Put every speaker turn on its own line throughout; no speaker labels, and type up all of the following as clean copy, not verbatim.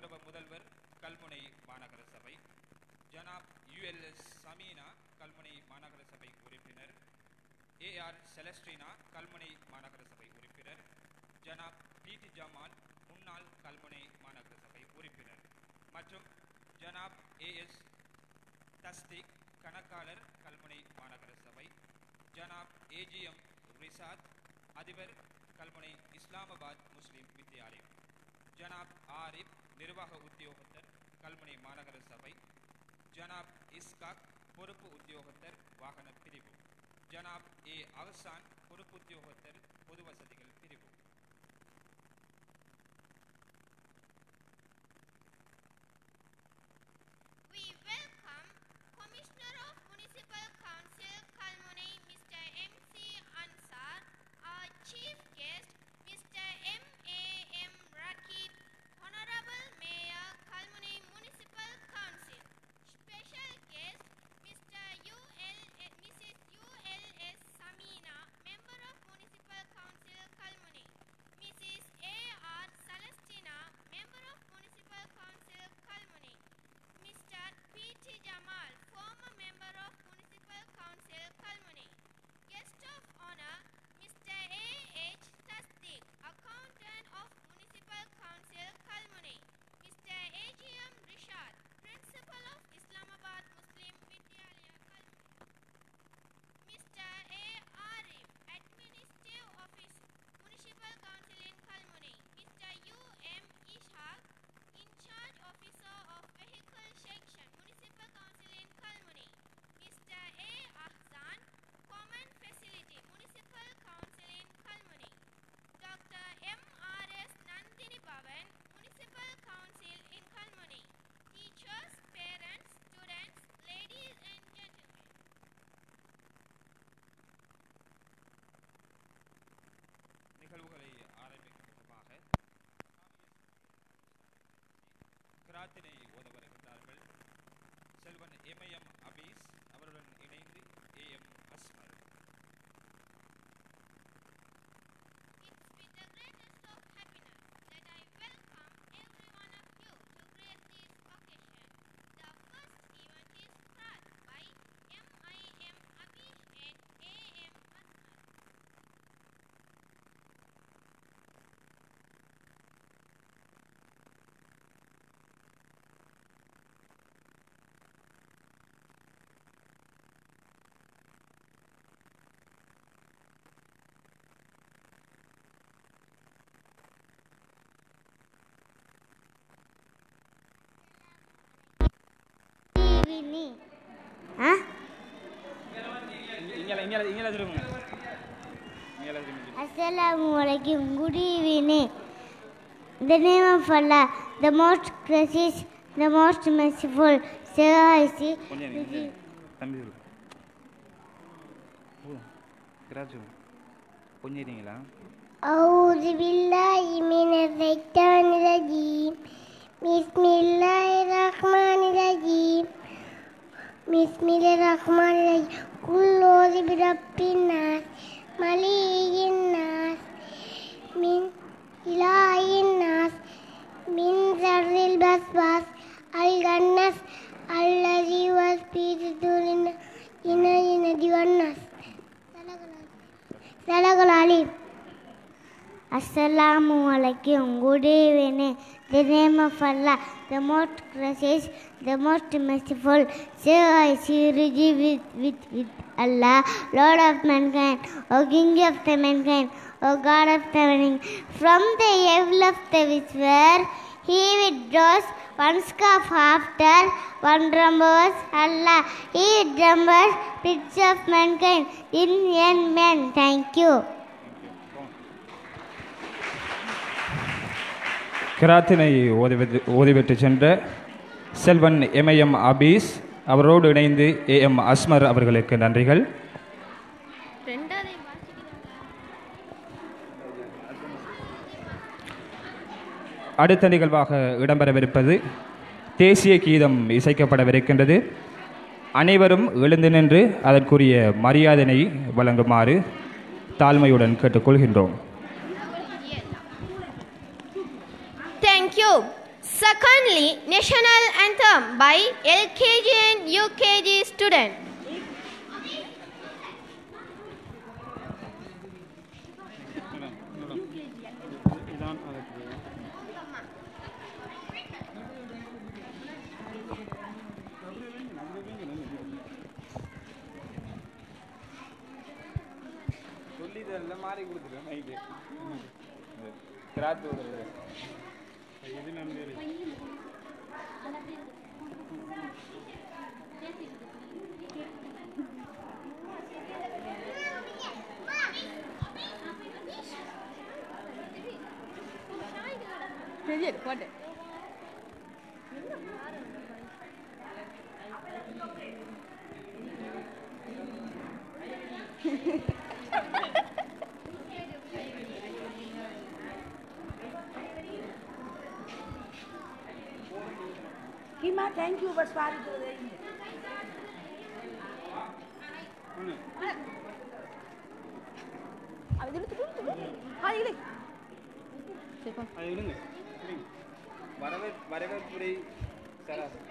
கௌரவ முதல்வர் கல்முனை மாநகர சபை, ஜனாப் ULS சமீனா கல்முனை மாநகர சபை உறுப்பினர், AR செலஸ்டினா கல்முனை மாநகர சபை உறுப்பினர், ஜனாப் PT ஜமால் முன்னாள் கல்முனை மாநகர சபை உறுப்பினர் மற்றும் ஜனாப் AS தஸ்திக் கணக்காளர் கல்முனை மாநகர சபை, ஜனாப் AGM ரிசாத் அதிபர் கல்முனை இஸ்லாமாபாத் முஸ்லிம் வித்யாலயம், ஜனாப் ஆரிப் நிர்வாக உத்தியோகத்தர் கல்முனை மாநகர சபை, ஜனாப் இஸ்காக் பொறுப்பு உத்தியோகத்தர் வாகன பிரிவு, ஜனாப் A அஹ்சான் பொறுப்பு உத்தியோகத்தர் பொது வசதிகள் பிரிவு.
We welcome Commissioner of Municipal Council Kalmunai Mr. MC Ansar, our Chief Guest Mr. MAM Rakib, Honorable Mayor Kalmunai Municipal Council, Special Guest Mrs. ULS Samina, Member of Municipal Council Kalmunai, Mrs. AR Celestina, Member of Municipal Council Kalmunai, Mr. PT Jamal, former Member of Municipal Council Kalmunai, Guest of Honor Mr. A.H. Tasdik, Accountant of Municipal Council Kalmunai, Mr. A.G.M. Rishad, Principal of Islamabad Muslim Vidyalaya Kalmunai, Mr. A. Arif, Administrative Officer, Municipal Council in Kalmunai, Mr. U.M. Ishaq, In Charge Officer of Vehicle Section, Municipal Council in Kalmunai, Mr. A. Ahsan, Common Facility, Municipal Council in Kalmunai, Dr. M.R.S. Nandini Bhavan, Municipal Council in Kalmunai, teachers, parents, students, ladies and gentlemen.
நிகழ்வுகளை ஆரம்பிக்கும் முகமாக கிராத்தினை ஓத வருகின்றார்கள் Selvan MIM Hafiz அவருடன் இணைந்து AM Asmar.
It's with the greatest of happiness that I welcome every one of you to grace this occasion. The first event is brought by MIM Abish and AM Asmar.
Assalamualaikum. Good evening. In the name of Allah, the most gracious, the most merciful. Say I see. أعوذ بالله من الشيطان الرجيم. بسم الله الرحمن الرحيم. بسم الله الرحمن الرحيم. قل أعوذ برب الناس ملك الناس من إله الناس من شر الوسواس الخناس الذي يوسوس في صدور الناس والناس. صدق العليم. Assalamu alaikum. Good evening. The name of Allah, the most gracious, the most merciful. Say I see with Allah, Lord of mankind, O King of the mankind, O God of the mankind. From the evil of the whisper, He withdraws one scarf after one remembers Allah. He remembers bits of mankind in and men. Thank you.
கிராத்தினை ஓதிவிட்டு சென்ற Selvan MIM Hafiz அவரோடு இணைந்து AM Asmar அவர்களுக்கு நன்றிகள். அடுத்த நிகழ்வாக இடம்பெறவிருப்பது தேசிய கீதம் இசைக்கப்படவிருக்கின்றது. அனைவரும் எழுந்து நின்று அதற்குரிய மரியாதையை வழங்குமாறு தாழ்மையுடன் கேட்டுக்கொள்கின்றோம்.
Thank you. Secondly, national anthem by LKG and UKG student.
மாறி கொடுத்துருவேன் நைட்டு கிராத்து விடுறது இது நம்பி
போட்டு
Hima, thank you for sparing the day.
வரவேற்புரை சராசரி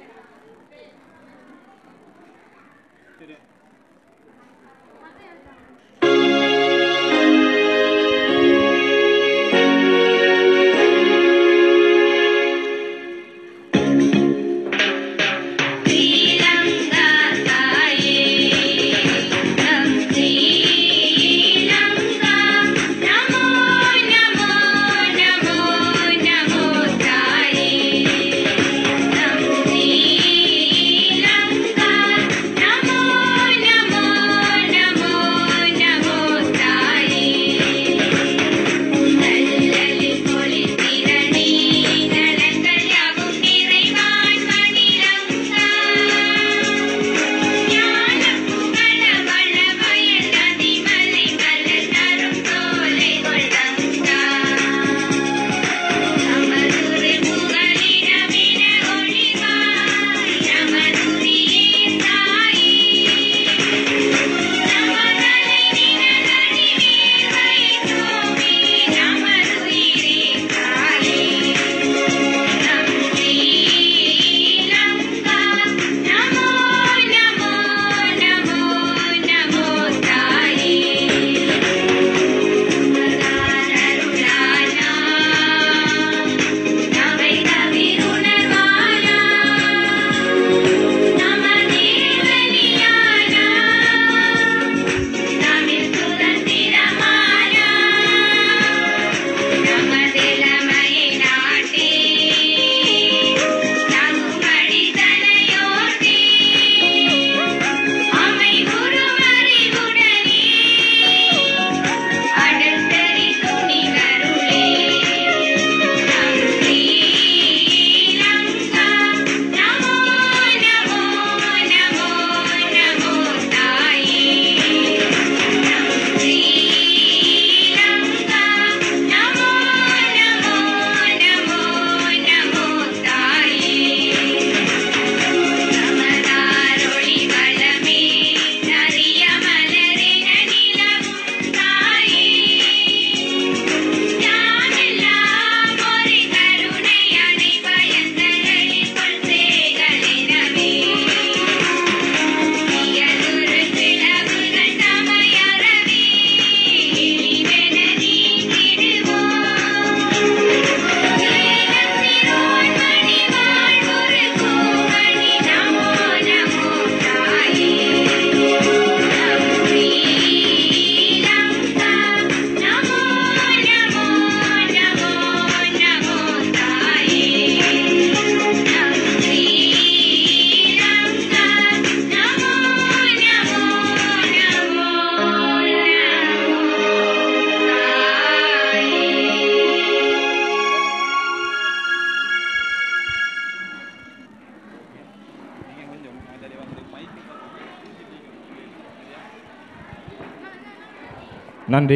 நன்றி.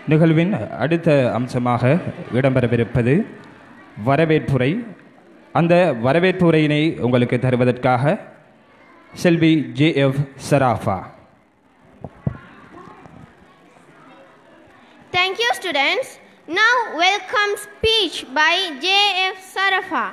நிகழ்வின் அடுத்த அம்சமாக இடம்பெறவிருப்பது வரவேற்புரை. அந்த வரவேற்புரையினை உங்களுக்கு தருவதற்காக செல்வி JF சராஃபா.
Thank you, students. Now welcome speech by JF Sarafa.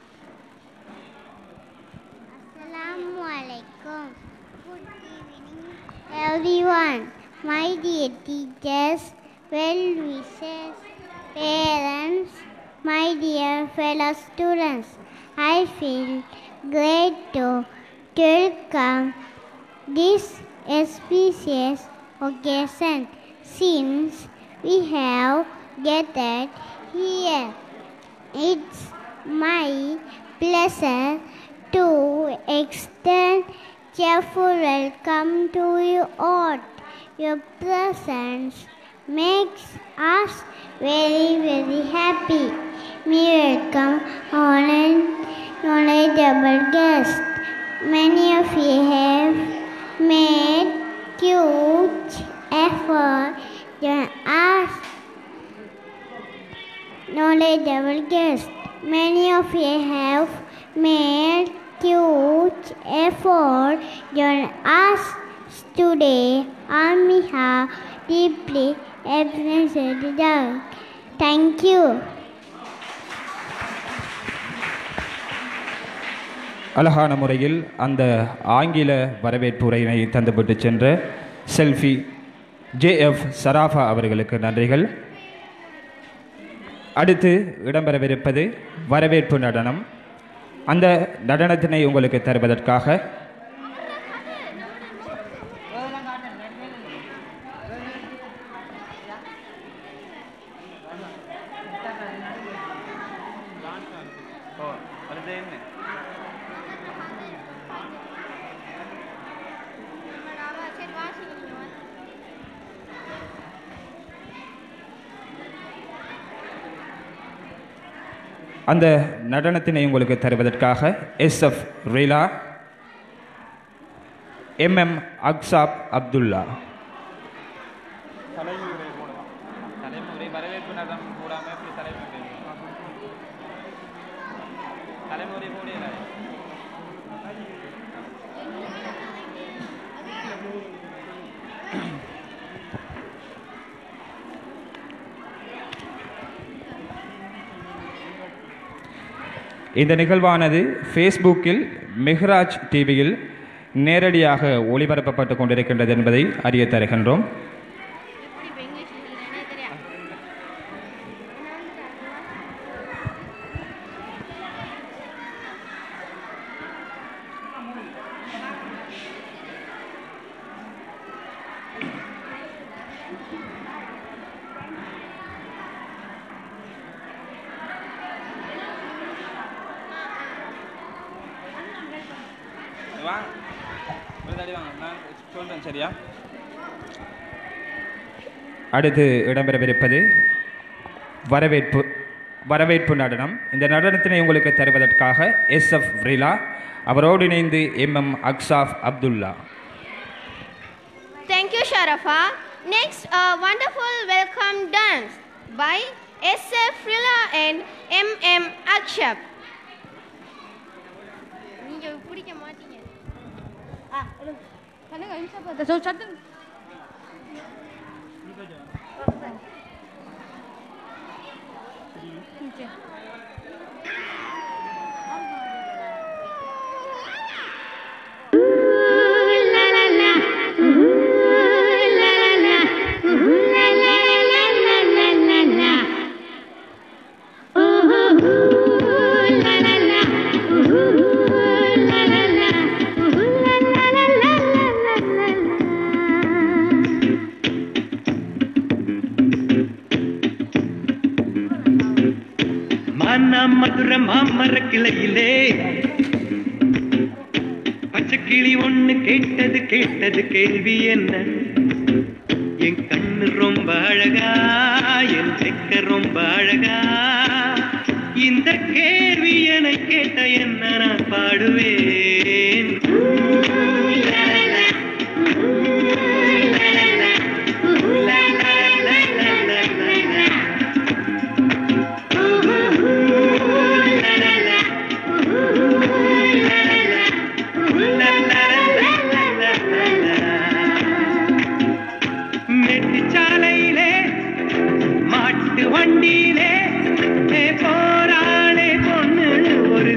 Assalamu alaikum. Good evening, everyone. My dear teachers, well-wishers, parents, my dear fellow students, I feel great to welcome this auspicious occasion since we have gathered here. It's my pleasure to extend cheerful welcome to you all. Your presence makes us very, very happy. We welcome knowledgeable guests. Many of you have made huge effort to ask knowledgeable guests. Many of you have made huge effort to us today. On behalf, deeply appreciated. Thank you.
அழகான முறையில் அந்த ஆங்கில வரவேற்புரையினை தந்துவிட்டு சென்ற செல்வி JF சராஃபா அவர்களுக்கு நன்றிகள். அடுத்து இடம்பெறவிருப்பது வரவேற்பு நடனம். அந்த நடனத்தினை உங்களுக்கு தருவதற்காக அந்த நடனத்தினை உங்களுக்கு தருவதற்காக SF ரீலா, MM அக்சாப் அப்துல்லா. இந்த நிகழ்வானது ஃபேஸ்புக்கில் மெஹ்ராஜ் டிவியில் நேரடியாக ஒளிபரப்பப்பட்டு கொண்டிருக்கின்றது என்பதை அறிய தருகின்றோம். சரியா? அடுத்து இடம்பெறவிருப்பது வரவேற்பு நடனம். இந்த நடனத்தினை உங்களுக்கு தருவதற்காக SF ரீலா, அவரோடு இணைந்து MM Achshaph Abdullah.
Thank you, Sharafa. Next, a wonderful welcome dance by SF Rila and MM Akshap. நீங்க பிடிக்க மாட்டீங்க. பண்ணுங்க இன்சா பார்த்து சொல் சட்டு.
மதுர மாமர கிளையிலே பச்சைக்கிளி ஒண்ணு கேட்டது கேள்வி என்ன? என் கண்ணு ரொம்ப அழகா, என் செக்க ரொம்ப அழகா, இந்த கேள்வி என கேட்ட என்ன நான் பாடுவேன். La la la la la la வண்டியிலே போராளே பொண்ணு ஒரு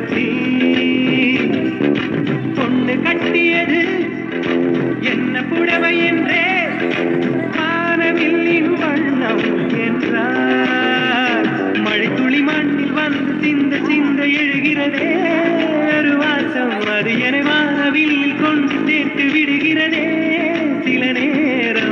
பொண்ணு கட்டியது என்ன புடவை என்றே வானவில்லின் வண்ணம் என்றார். மழை துளி மண்ணில் வந்து சிந்த சிந்த எழுகிறதே ஒரு வாசம் அது என வானவில்லில் கொண்டு சேர்த்து விடுகிறதே சில நேரம்.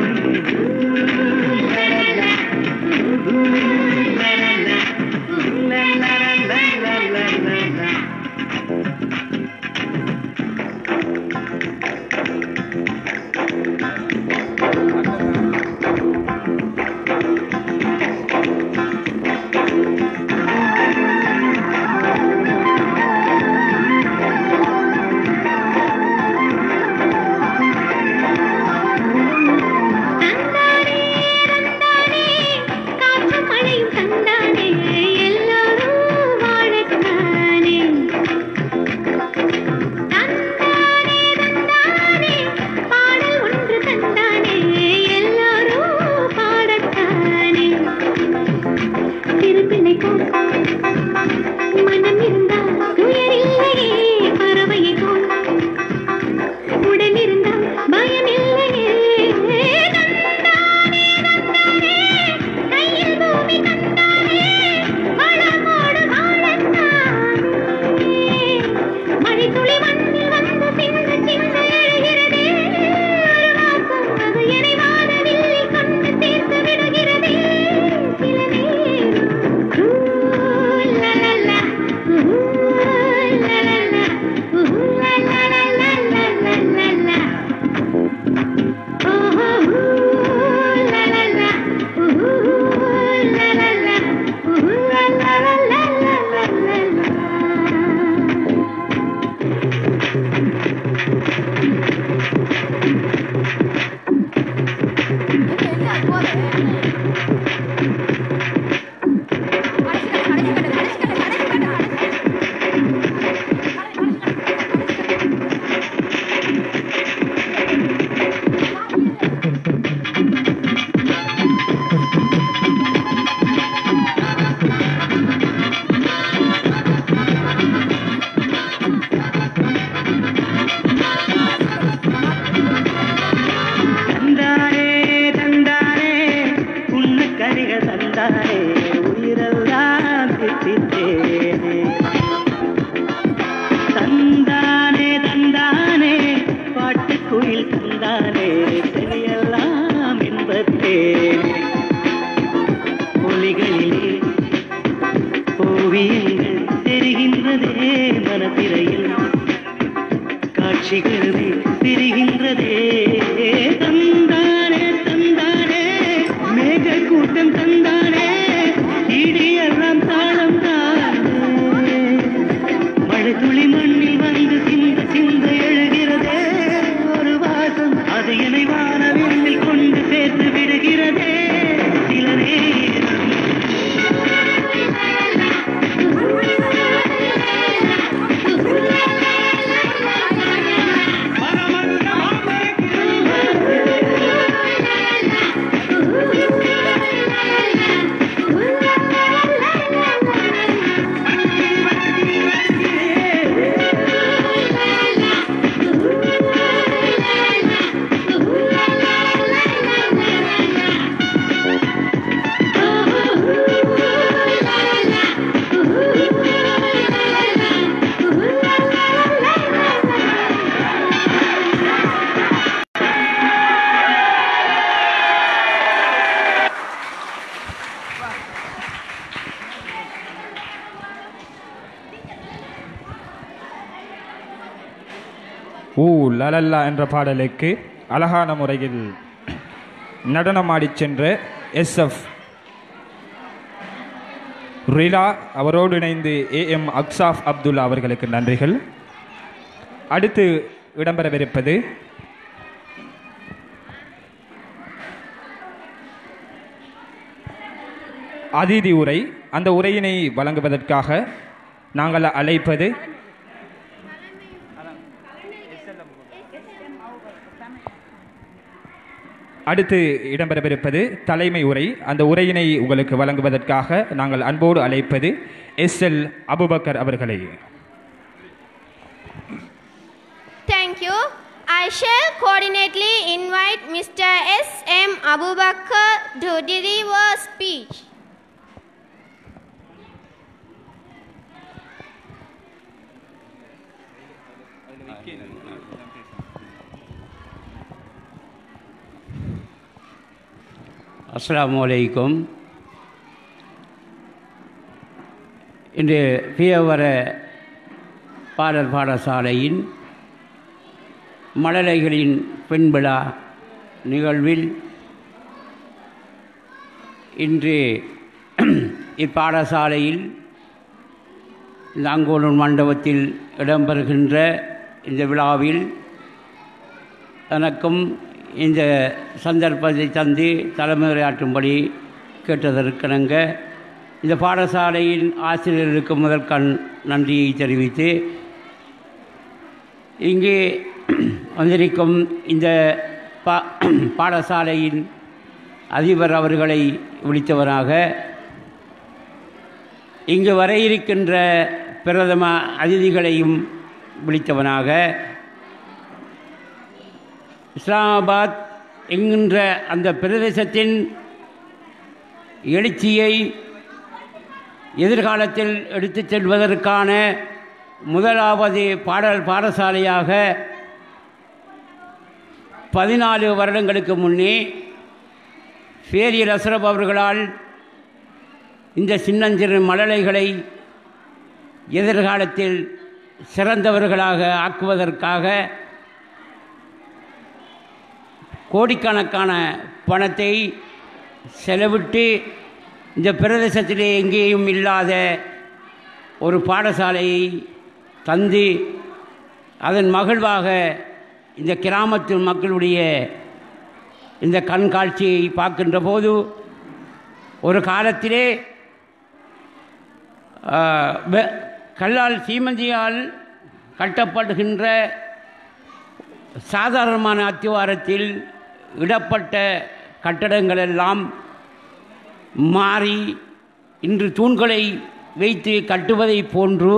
ஊ லலல்லா என்ற பாடலுக்கு அழகான முறையில் நடனமாடிச் சென்ற SF ரிலா அவரோடு இணைந்து AM அக்சாஃப் அப்துல்லா அவர்களுக்கு நன்றிகள். அடுத்து இடம்பெறவிருப்பது அதிதி உரை. அந்த உரையினை வழங்குவதற்காக நாங்கள் அழைப்பது அடுத்து இடம்பெறவிருப்பது தலைமை உரை. அந்த உரையினை உங்களுக்கு வழங்குவதற்காக நாங்கள் அன்போடு அழைப்பது SL அபுபக்கர் அவர்களை.
Thank you. I shall coordinately invite Mr. S.M. Abubakar to deliver speech.
அஸ்ஸலாமு அலைக்கும். இன்று பியவர பாடசாலையின் மழலைகளின் பெண்விழா நிகழ்வில் இன்று இப்பாடசாலையில் லாங்கோலூர் மண்டபத்தில் இடம்பெறுகின்ற இந்த விழாவில் எனக்கும் இந்த சந்தர்ப்பத்தை தந்து தலைமையுரையாற்றும்படி கேட்டதற்கிணங்க இந்த பாடசாலையின் ஆசிரியர்களுக்கு முதல் நன்றியை தெரிவித்து இங்கே வந்திருக்கும் இந்த பாடசாலையின் அதிபர் அவர்களை விழித்தவராக இங்கு வர இருக்கின்ற பிரதம அதிதிகளையும் விழித்தவனாக இஸ்லாமாபாத் என்கின்ற அந்த பிரதேசத்தின் எழுச்சியை எதிர்காலத்தில் எடுத்துச் செல்வதற்கான முதலாவது பாடசாலையாக 14 வருடங்களுக்கு முன்னே ஃபேரியல் அஸ்ரப் அவர்களால் இந்த சின்னஞ்சிறு மழலைகளை எதிர்காலத்தில் சிறந்தவர்களாக ஆக்குவதற்காக கோடிக்கணக்கான பணத்தை செலவிட்டு இந்த பிரதேசத்திலே எங்கேயும் இல்லாத ஒரு பாடசாலையை தந்து அதன் மகிழ்வாக இந்த கிராமத்து மக்களுடைய இந்த கண்காட்சியை பார்க்கின்ற போது ஒரு காலத்திலே கல்லால் சீமந்தியால் கட்டப்படுகின்ற சாதாரணமான அத்திவாரத்தில் இடப்பட்ட கட்டடங்களெல்லாம் மாறி இன்று தூண்களை வைத்து கட்டுவதை போன்று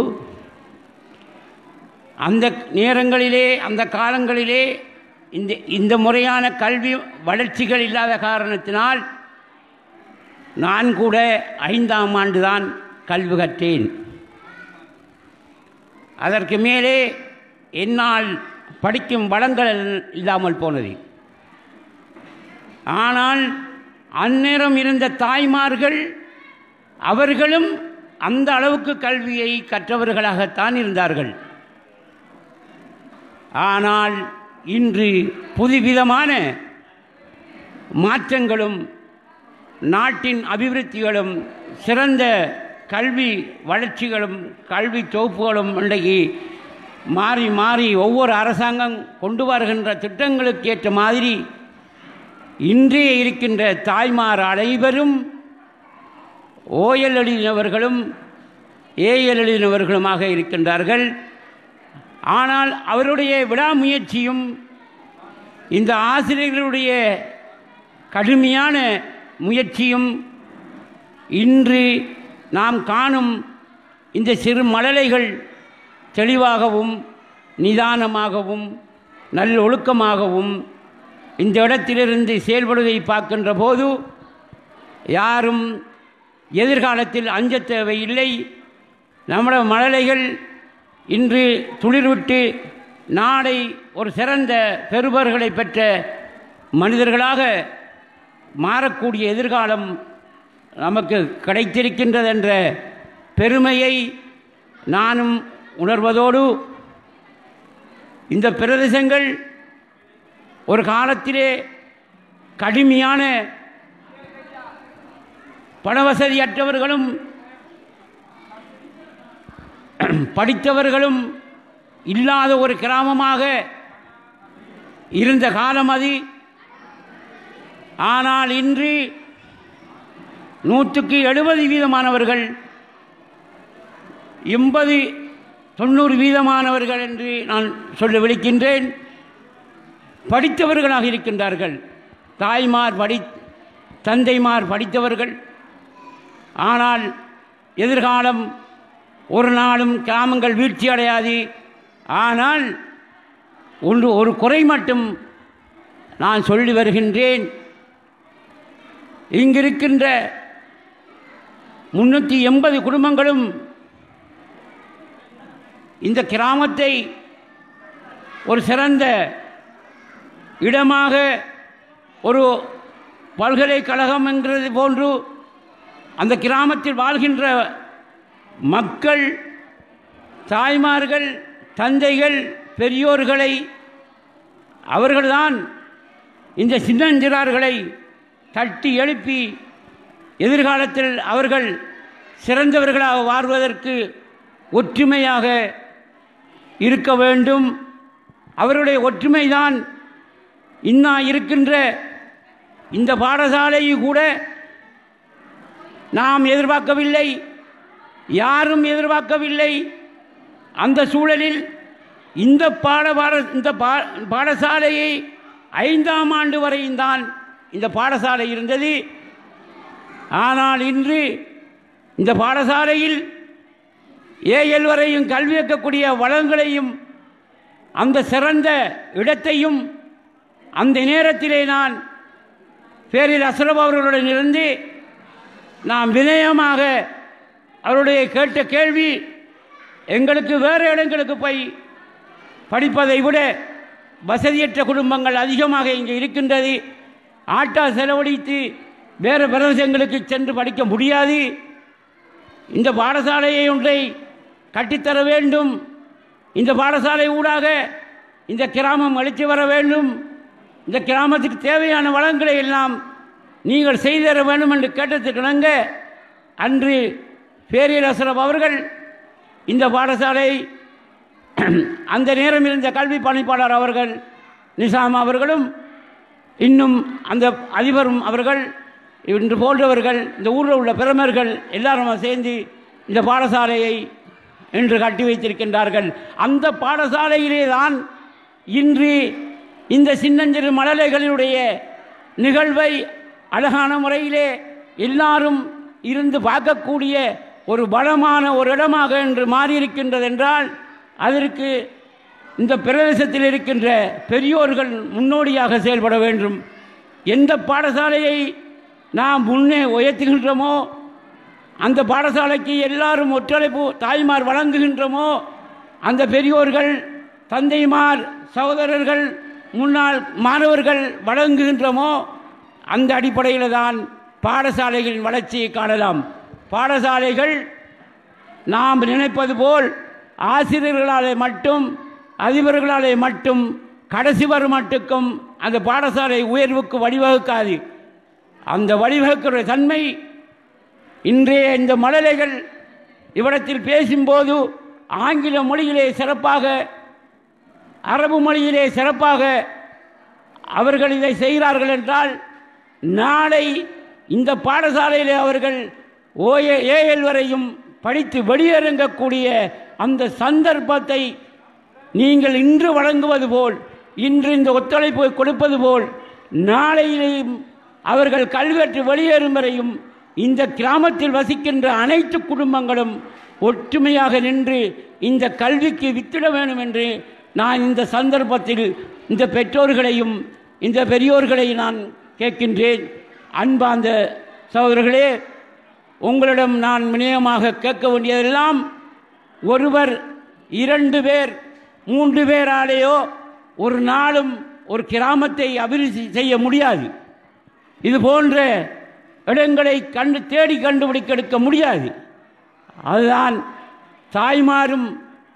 அந்த நேரங்களிலே அந்த காலங்களிலே இந்த முறையான கல்வி வளர்ச்சிகள் இல்லாத காரணத்தினால் நான் கூட 5ஆம் ஆண்டு தான் கல்வி கற்றேன். அதற்கு மேலே என்னால் படிக்கும் வளங்கள் இல்லாமல் போனது. ஆனால் அந்நேரம் இருந்த தாய்மார்கள் அவர்களும் அந்த அளவுக்கு கல்வியை கற்றவர்களாகத்தான் இருந்தார்கள். ஆனால் இன்று புதுவிதமான மாற்றங்களும் நாட்டின் அபிவிருத்திகளும் சிறந்த கல்வி வளர்ச்சிகளும் கல்வி தொகுப்புகளும் இன்றைக்கு மாறி மாறி ஒவ்வொரு அரசாங்கம் கொண்டு வருகின்ற திட்டங்களுக்கு ஏற்ற மாதிரி இன்றைய இருக்கின்ற தாய்மார் அனைவரும் ஓஎல் எழுதினவர்களும் ஏஎல் எழுதினவர்களுமாக இருக்கின்றார்கள். ஆனால் அவருடைய விடாமுயற்சியும் இந்த ஆசிரியர்களுடைய கடுமையான முயற்சியும் இன்று நாம் காணும் இந்த சிறு மழலைகள் தெளிவாகவும் நிதானமாகவும் நல்லொழுக்கமாகவும் இந்த இடத்திலிருந்து செயல்படுவதை பார்க்கின்ற போது யாரும் எதிர்காலத்தில் அஞ்ச தேவையில்லை. நம்முடைய மழலைகள் இன்று துளிர்விட்டு நாடை ஒரு சிறந்த பெறுபர்களை பெற்ற மனிதர்களாக மாறக்கூடிய எதிர்காலம் நமக்கு கிடைத்திருக்கின்றது என்ற பெருமையை நானும் உணர்வதோடு இந்த பிரதேசங்கள் ஒரு காலத்திலே கடுமையான பணவசதியற்றவர்களும் படித்தவர்களும் இல்லாத ஒரு கிராமமாக இருந்த காலம் அது. ஆனால் இன்று 170% 80-90% என்று நான் சொல்ல விழிக்கின்றேன் படித்தவர்களாக இருக்கின்றார்கள். தாய்மார் தந்தைமார் படித்தவர்கள். ஆனால் எதிர்காலம் ஒரு நாளும் கிராமங்கள் வீழ்ச்சி அடையாது. ஆனால் ஒரு குறை மட்டும் நான் சொல்லி வருகின்றேன். இங்கிருக்கின்ற 380 குடும்பங்களும் இந்த கிராமத்தை ஒரு சிறந்த இடமாக, ஒரு பல்கலைக்கழகம் என்கிறது போன்று அந்த கிராமத்தில் வாழ்கின்ற மக்கள், தாய்மார்கள், தந்தைகள், பெரியோர்களை, அவர்கள்தான் இந்த சின்னஞ்சிறார்களை தட்டி எழுப்பி எதிர்காலத்தில் அவர்கள் சிறந்தவர்களாக வாழ்வதற்கு ஒற்றுமையாக இருக்க வேண்டும். அவருடைய ஒற்றுமைதான் இருக்கின்ற இந்த பாடசாலையை கூட நாம் எதிர்பார்க்கவில்லை, யாரும் எதிர்பார்க்கவில்லை. அந்த சூழலில் இந்த பாடசாலையை 5ஆம் ஆண்டு வரையும் தான் இந்த பாடசாலை இருந்தது. ஆனால் இன்று இந்த பாடசாலையில் ஏஎல் வரையும் கல்வி கற்கக்கூடிய வளங்களையும் அந்த சிறந்த இடத்தையும் அந்த நேரத்திலே நான் பேரில் அஸ்ரப் அவர்களுடன் இருந்து நாம் வினயமாக அவருடைய கேட்ட கேள்வி, எங்களுக்கு வேறு இடங்களுக்கு போய் படிப்பதை விட வசதியற்ற குடும்பங்கள் அதிகமாக இங்கே இருக்கின்றது, ஆட்டா செலவழித்து வேறு பிரதேசங்களுக்கு சென்று படிக்க முடியாது, இந்த பாடசாலையை ஒன்றை கட்டித்தர வேண்டும், இந்த பாடசாலை ஊடாக இந்த கிராமம் அழித்து வர வேண்டும், இந்த கிராமத்துக்கு தேவையான வளங்களை எல்லாம் நீங்கள் செய்து தர வேண்டும் என்று கேட்டதுக்கிணங்க அன்று பேரில் அஸ்ரப் அவர்கள் இந்த பாடசாலை அந்த நேரம் இருந்த கல்வி பணிப்பாளர் அவர்கள் நிசாம் அவர்களும் இன்னும் அந்த அதிபரும் அவர்கள் இன்று போன்றவர்கள் இந்த ஊரில் உள்ள பிரமுகர்கள் எல்லாரும் சேர்ந்து இந்த பாடசாலையை இன்று கட்டி வைத்திருக்கின்றார்கள். அந்த பாடசாலையிலே தான் இன்று இந்த சின்னஞ்சிறு மழலைகளினுடைய நிகழ்வை அழகான முறையிலே எல்லாரும் இருந்து பார்க்கக்கூடிய ஒரு பலமான ஒரு இடமாக இன்று மாறியிருக்கின்றது என்றால் அதற்கு இந்த பிரதேசத்தில் இருக்கின்ற பெரியோர்கள் முன்னோடியாக செயல்பட வேண்டும். எந்த பாடசாலையை நாம் முன்னே உயர்த்துகின்றோமோ, அந்த பாடசாலைக்கு எல்லாரும் ஒத்துழைப்பு தாய்மார் வழங்குகின்றோமோ, அந்த பெரியோர்கள், தந்தைமார், சகோதரர்கள், முன்னாள் மாணவர்கள் வழங்குகின்றோமோ, அந்த அடிப்படையில் தான் பாடசாலைகளின் வளர்ச்சியை காணலாம். பாடசாலைகள் நாம் நினைப்பது போல் ஆசிரியர்களாலே மட்டும், அதிபர்களாலே மட்டும், கடைசி வரும் மட்டுக்கும் அந்த பாடசாலை உயர்வுக்கு வழிவகுக்காது. அந்த வழிவகுக்கிற தன்மை இன்றைய இந்த மழலைகள் இவ்விடத்தில் பேசும்போது ஆங்கில மொழியிலே சிறப்பாக, அரபு மொழியிலே சிறப்பாக அவர்கள் இதை செய்கிறார்கள் என்றால் நாளை இந்த பாடசாலையிலே அவர்கள் ஏஎல் வரையும் படித்து வெளியேறக்கூடிய அந்த சந்தர்ப்பத்தை நீங்கள் இன்று வழங்குவது போல், இன்று இந்த ஒத்துழைப்பை கொடுப்பது போல், நாளையிலேயும் அவர்கள் கல்வி கற்று வெளியேறும் வரையும் இந்த கிராமத்தில் வசிக்கின்ற அனைத்து குடும்பங்களும் ஒற்றுமையாக நின்று இந்த கல்விக்கு வித்திட வேண்டும் என்று நான் இந்த சந்தர்ப்பத்தில் இந்த பெற்றோர்களையும் இந்த பெரியோர்களையும் நான் கேட்கின்றேன். அன்பார்ந்த சகோதரர்களே, உங்களிடம் நான் வினயமாக கேட்க வேண்டியதெல்லாம், ஒருவர் 2 பேர் 3 பேராலேயோ ஒரு நாளும் ஒரு கிராமத்தை அபிவிருத்தி செய்ய முடியாது. இது போன்ற இடங்களை தேடி கண்டுபிடிக்க எடுக்க முடியாது. அதுதான் தாய்மாரும்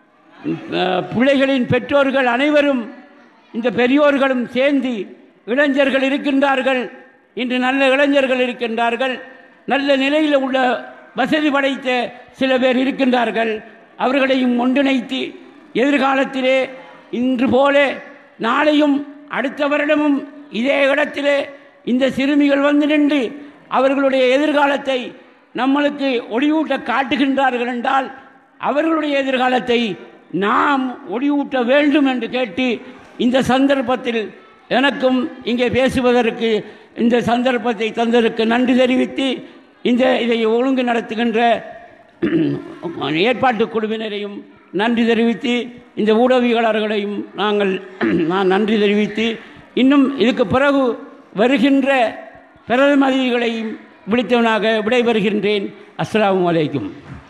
பிள்ளைகளின் பெற்றோர்கள் அனைவரும் இந்த பெரியோர்களும் சேர்ந்து, இளைஞர்கள் இருக்கின்றார்கள், இன்று நல்ல இளைஞர்கள் இருக்கின்றார்கள், நல்ல நிலையில் உள்ள வசதி படைத்த சில பேர் இருக்கின்றார்கள், அவர்களையும் ஒன்றிணைத்து எதிர்காலத்திலே இன்று போல நாளையும் அடுத்த வருடமும் இதே இடத்திலே இந்த சிறுமிகள் வந்து நின்று அவர்களுடைய எதிர்காலத்தை நம்மளுக்கு ஒளியூட்ட காட்டுகின்றார்கள் என்றால் அவர்களுடைய எதிர்காலத்தை நாம் ஒளியூட்ட வேண்டும் என்று கேட்டு இந்த சந்தர்ப்பத்தில் எனக்கும் இங்கே பேசுவதற்கு இந்த சந்தர்ப்பத்தை தந்ததற்கு நன்றி தெரிவித்து இதை ஒழுங்கு நடத்துகின்ற ஏற்பாட்டு குழுவினரையும் நன்றி தெரிவித்து இந்த ஊடகவியலாளர்களையும் நான் நன்றி தெரிவித்து இன்னும் இதுக்கு பிறகு வருகின்ற பிரதிநிதிகளையும் விழித்தவனாக விடைபெறுகின்றேன். அஸ்ஸலாமு அலைக்கும்.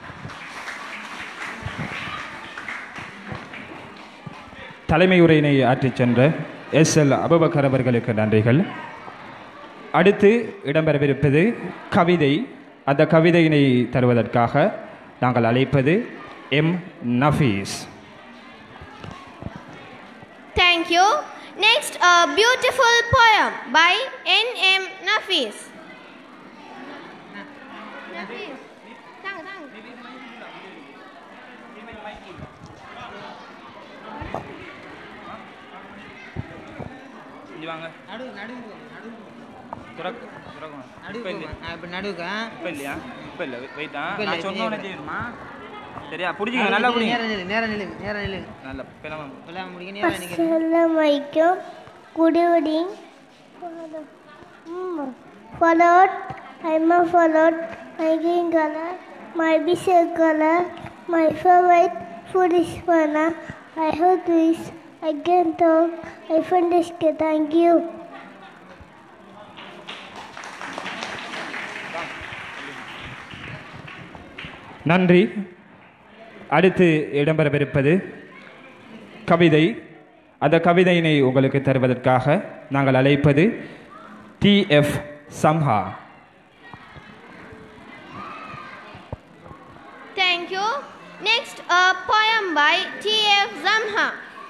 தலைமை உரையினை ஆற்றிச் சென்ற எஸ்எல் அபுபக்கர் அவர்களுக்கு நன்றிகள். அடுத்து இடம்பெறவிருப்பது கவிதை. அந்த கவிதையினை தருவதற்காக நாங்கள் அழைப்பது M Nafees.
Thank you. Next, a beautiful poem by N.M. Nafis. Nafis. Tang.
Assalamualaikum. Good evening. Followed. I'm a followed. My green color. My biscuit color. My favorite food is banana. I hope this. I can talk. I finished. Thank you.
நன்றி. அடுத்து இடம்பெறவிருப்பது கவிதை. அந்த கவிதையினை உங்களுக்கு தருவதற்காக நாங்கள் அழைப்பது T.F. சம்ஹா.
Thank you. Next, a poem by T.F. Zamha.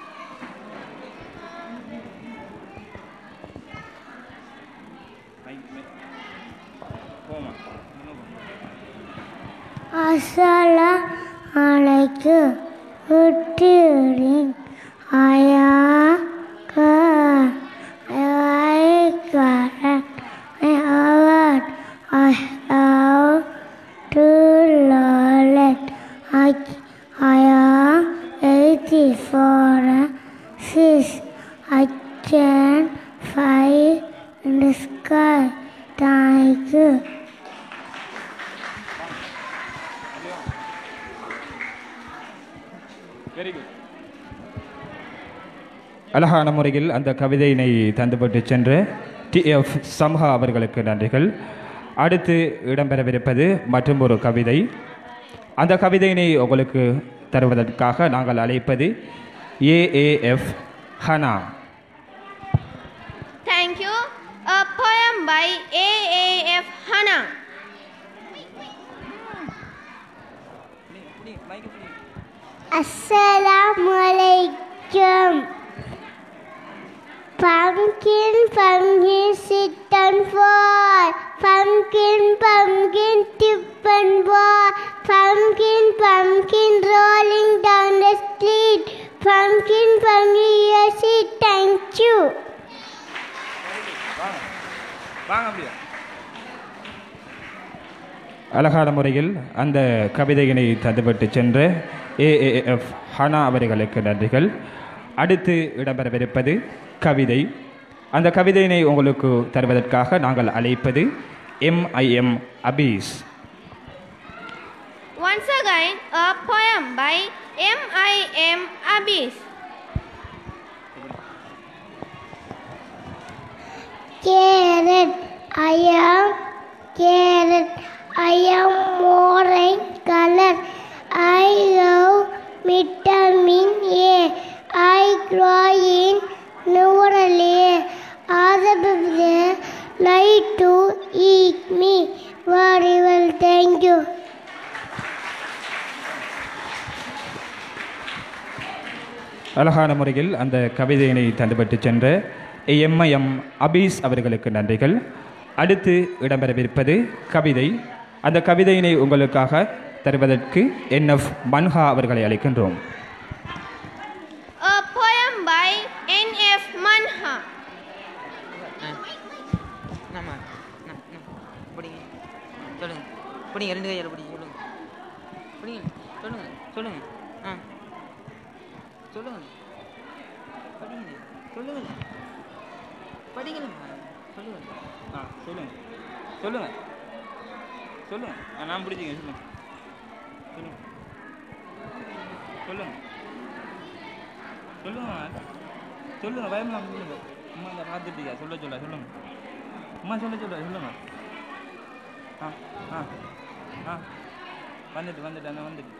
Assalamualaikum. Good evening. I have to learn. I am 84. I can fly in the sky. Thank you.
அழகான முறையில் அந்த கவிதையினை தந்துபட்டு சென்ற T.F. சம்ஹா அவர்களுக்கு நன்றிகள். அடுத்து இடம்பெறவிருப்பது மற்றும் ஒரு கவிதை. அந்த கவிதையினை உங்களுக்கு தருவதற்காக நாங்கள் அழைப்பது A.A.F. Hana.
Thank you. A poem by A.A.F. Hana.
Assalamualaikum. Pumpkin, sit and fall. Pumpkin, tip and fall. Pumpkin, rolling down the street. Pumpkin, yes, sit. Thank you.
அழகான முறையில் அந்த கவிதையினை தந்துவிட்டு சென்ற A.A.F. ஹனா அவர்களுக்கு நன்றிகள். அடுத்து இடம்பெறவிருப்பது கவிதை. அந்த கவிதையினை உங்களுக்கு தருவதற்காக நாங்கள் அழைப்பது M.I.M. Hafiz.
Once again, a poem by M.I.M. Abis.
Carrot, I am orange color. I have vitamin A. I grow in Noorale. Other like to eat me. Very well, thank you.
அழகான முறையில் அந்த கவிதையினை தந்துபட்டு சென்ற M.I.M. அபீஸ் அவர்களுக்கு நன்றிகள். அடுத்து இடம்பெறவிருப்பது கவிதை. அந்த கவிதையினை உங்களுக்காக தருவதற்கு N.F. மன்ஹா அவர்களை அழைக்கின்றோம்.
A poem by N.F. Manha.
பிடிங்க ரெண்டு கையால் பிடிச்சி சொல்லுங்க. பிடிங்க சொல்லுங்க சொல்லுங்க ஆ சொல்லுங்க படிங்க சொல்லுங்க படிக்கணுமா சொல்லுங்க சொல்லுங்க சொல்லுங்க சொல்லுங்க நான் பிடிச்சிங்க சொல்லுங்க சொல்லுங்க சொல்லுங்க சொல்லுங்க சொல்லுங்க பயமெல்லாம் சொல்லுங்க அம்மா இந்த பார்த்துட்டீங்க சொல்லுங்க அம்மா சொல்லுங்க வந்துட்டு அண்ணா வந்துட்டு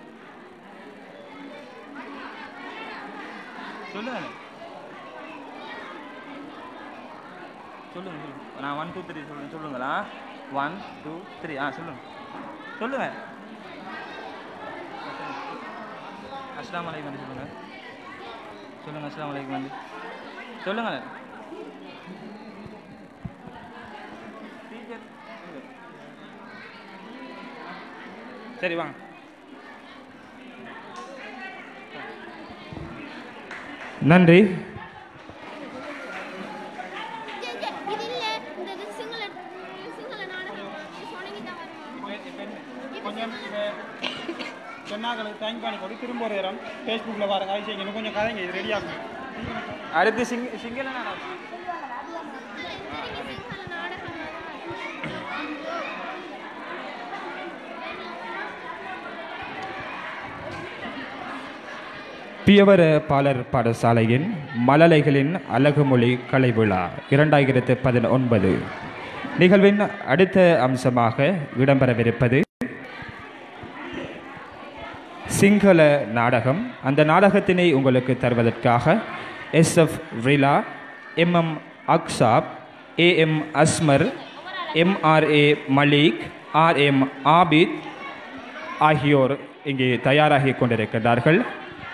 சொல்லுங்க நான் 1 2 3 சொல்லுங்களா 1 2 3 சொல்லுங்க அஸ்ஸலாமு அலைக்கும் சொல்லுங்க அஸ்ஸலாமு அலைக்கும் சொல்லுங்க சரி வாங்க நன்றி
கொஞ்சம் சொன்னாக்களை தேங்க் பண்ணி கொடு திரும்ப ஒரு இடம் ஃபேஸ்புக்கில் வர காய் செய்யுங்க இன்னும் கொஞ்சம் கதைங்க இது ரெடி ஆகும்
அடுத்து சிங்கள பியவர பாலர் பாடசாலையின் மழலைகளின் அழகுமொழி கலை விழா 2019 நிகழ்வின் அடுத்த அம்சமாக இடம்பெறவிருப்பது சிங்கள நாடகம். அந்த நாடகத்தினை உங்களுக்கு தருவதற்காக SF Rela, MM Achshaph, AM Asmar, MRA Malik, RM Abid ஆகியோர் இங்கே தயாராகி கொண்டிருக்கிறார்கள்.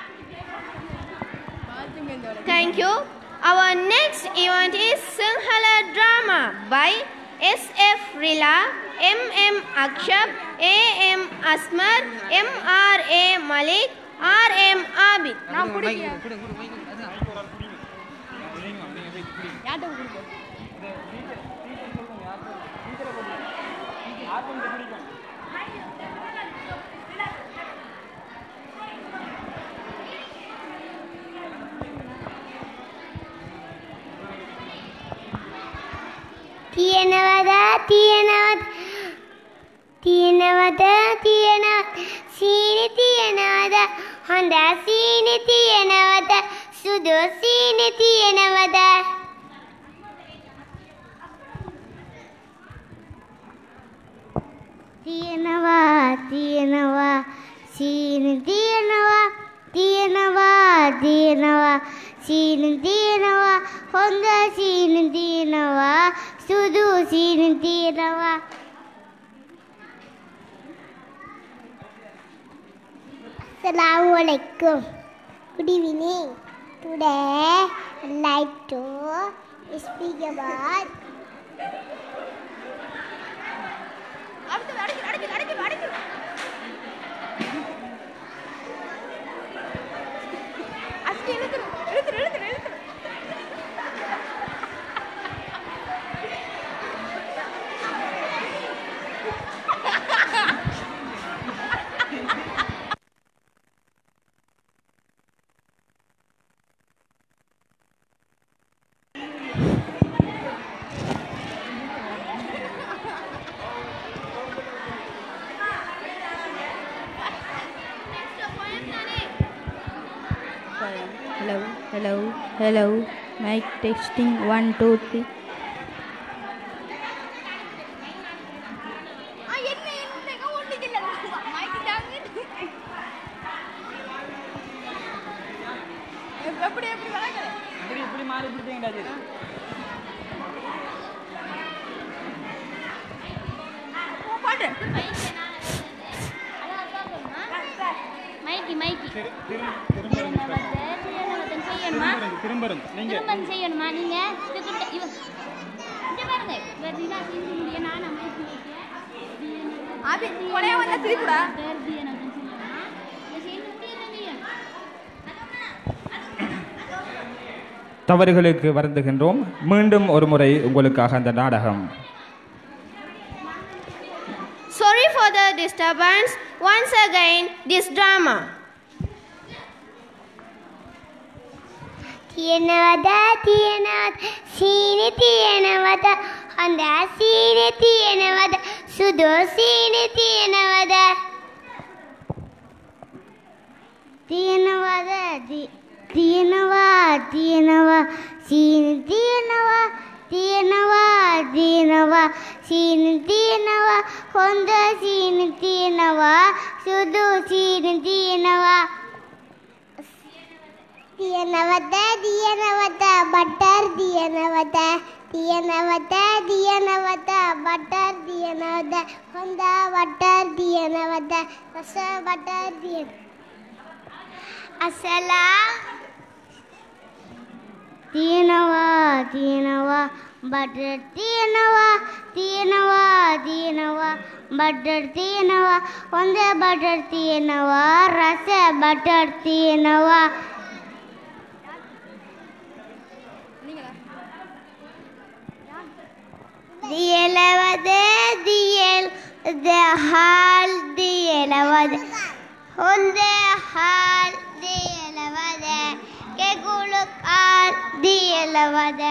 Thank you. Our next event is Sinhala drama by SF Rila, MM Akshab, AM Asmar, MRA Malik, RM Abid.
Tienavada, Sini Tienavada, Honda Sini Tienavada, Sudo Sini Tienavada. Tienava, Sini Tienava, Sini Tienava, Honda Sini Tienava, Sudo Sini Tienava. Assalamu alaikum. Good evening. Today I'd like to speak about
Hello. Mic testing 1 2 3.
தவறுகளுக்கு வருந்துகின்றோம். மீண்டும் ஒரு முறை உங்களுக்காக அந்த நாடகம்.
Sorry for the disturbance. Once again, this drama.
தீயனவத தீயனவத சீனி தீயனவத அந்த சீனி தீயனவத சுதோ சீனி தீயனவத தீயனவத தீயனவா தீயனவா சீனி தீயனவா தீயனவா தீயனவா சீனி தீயனவா கொண்ட சீனி தீயனவா சுதோ சீனி தீயனவா Diyanavada, Diyanavada, butter, Diyanavada, Diyanavada, Diyanavada, butter, Diyanavada, Honda, butter, Diyanavada, Rasa, butter, Diyanavada. Assalam. Diyanava, Diyanava, butter, Diyanava, Diyanava, Diyanava, butter, Diyanava, Honda, butter, Diyanava, Rasa, butter, Diyanava. Diyelavade, the hal, diyelavade, honde hal, diyelavade, keguluk hal, diyelavade.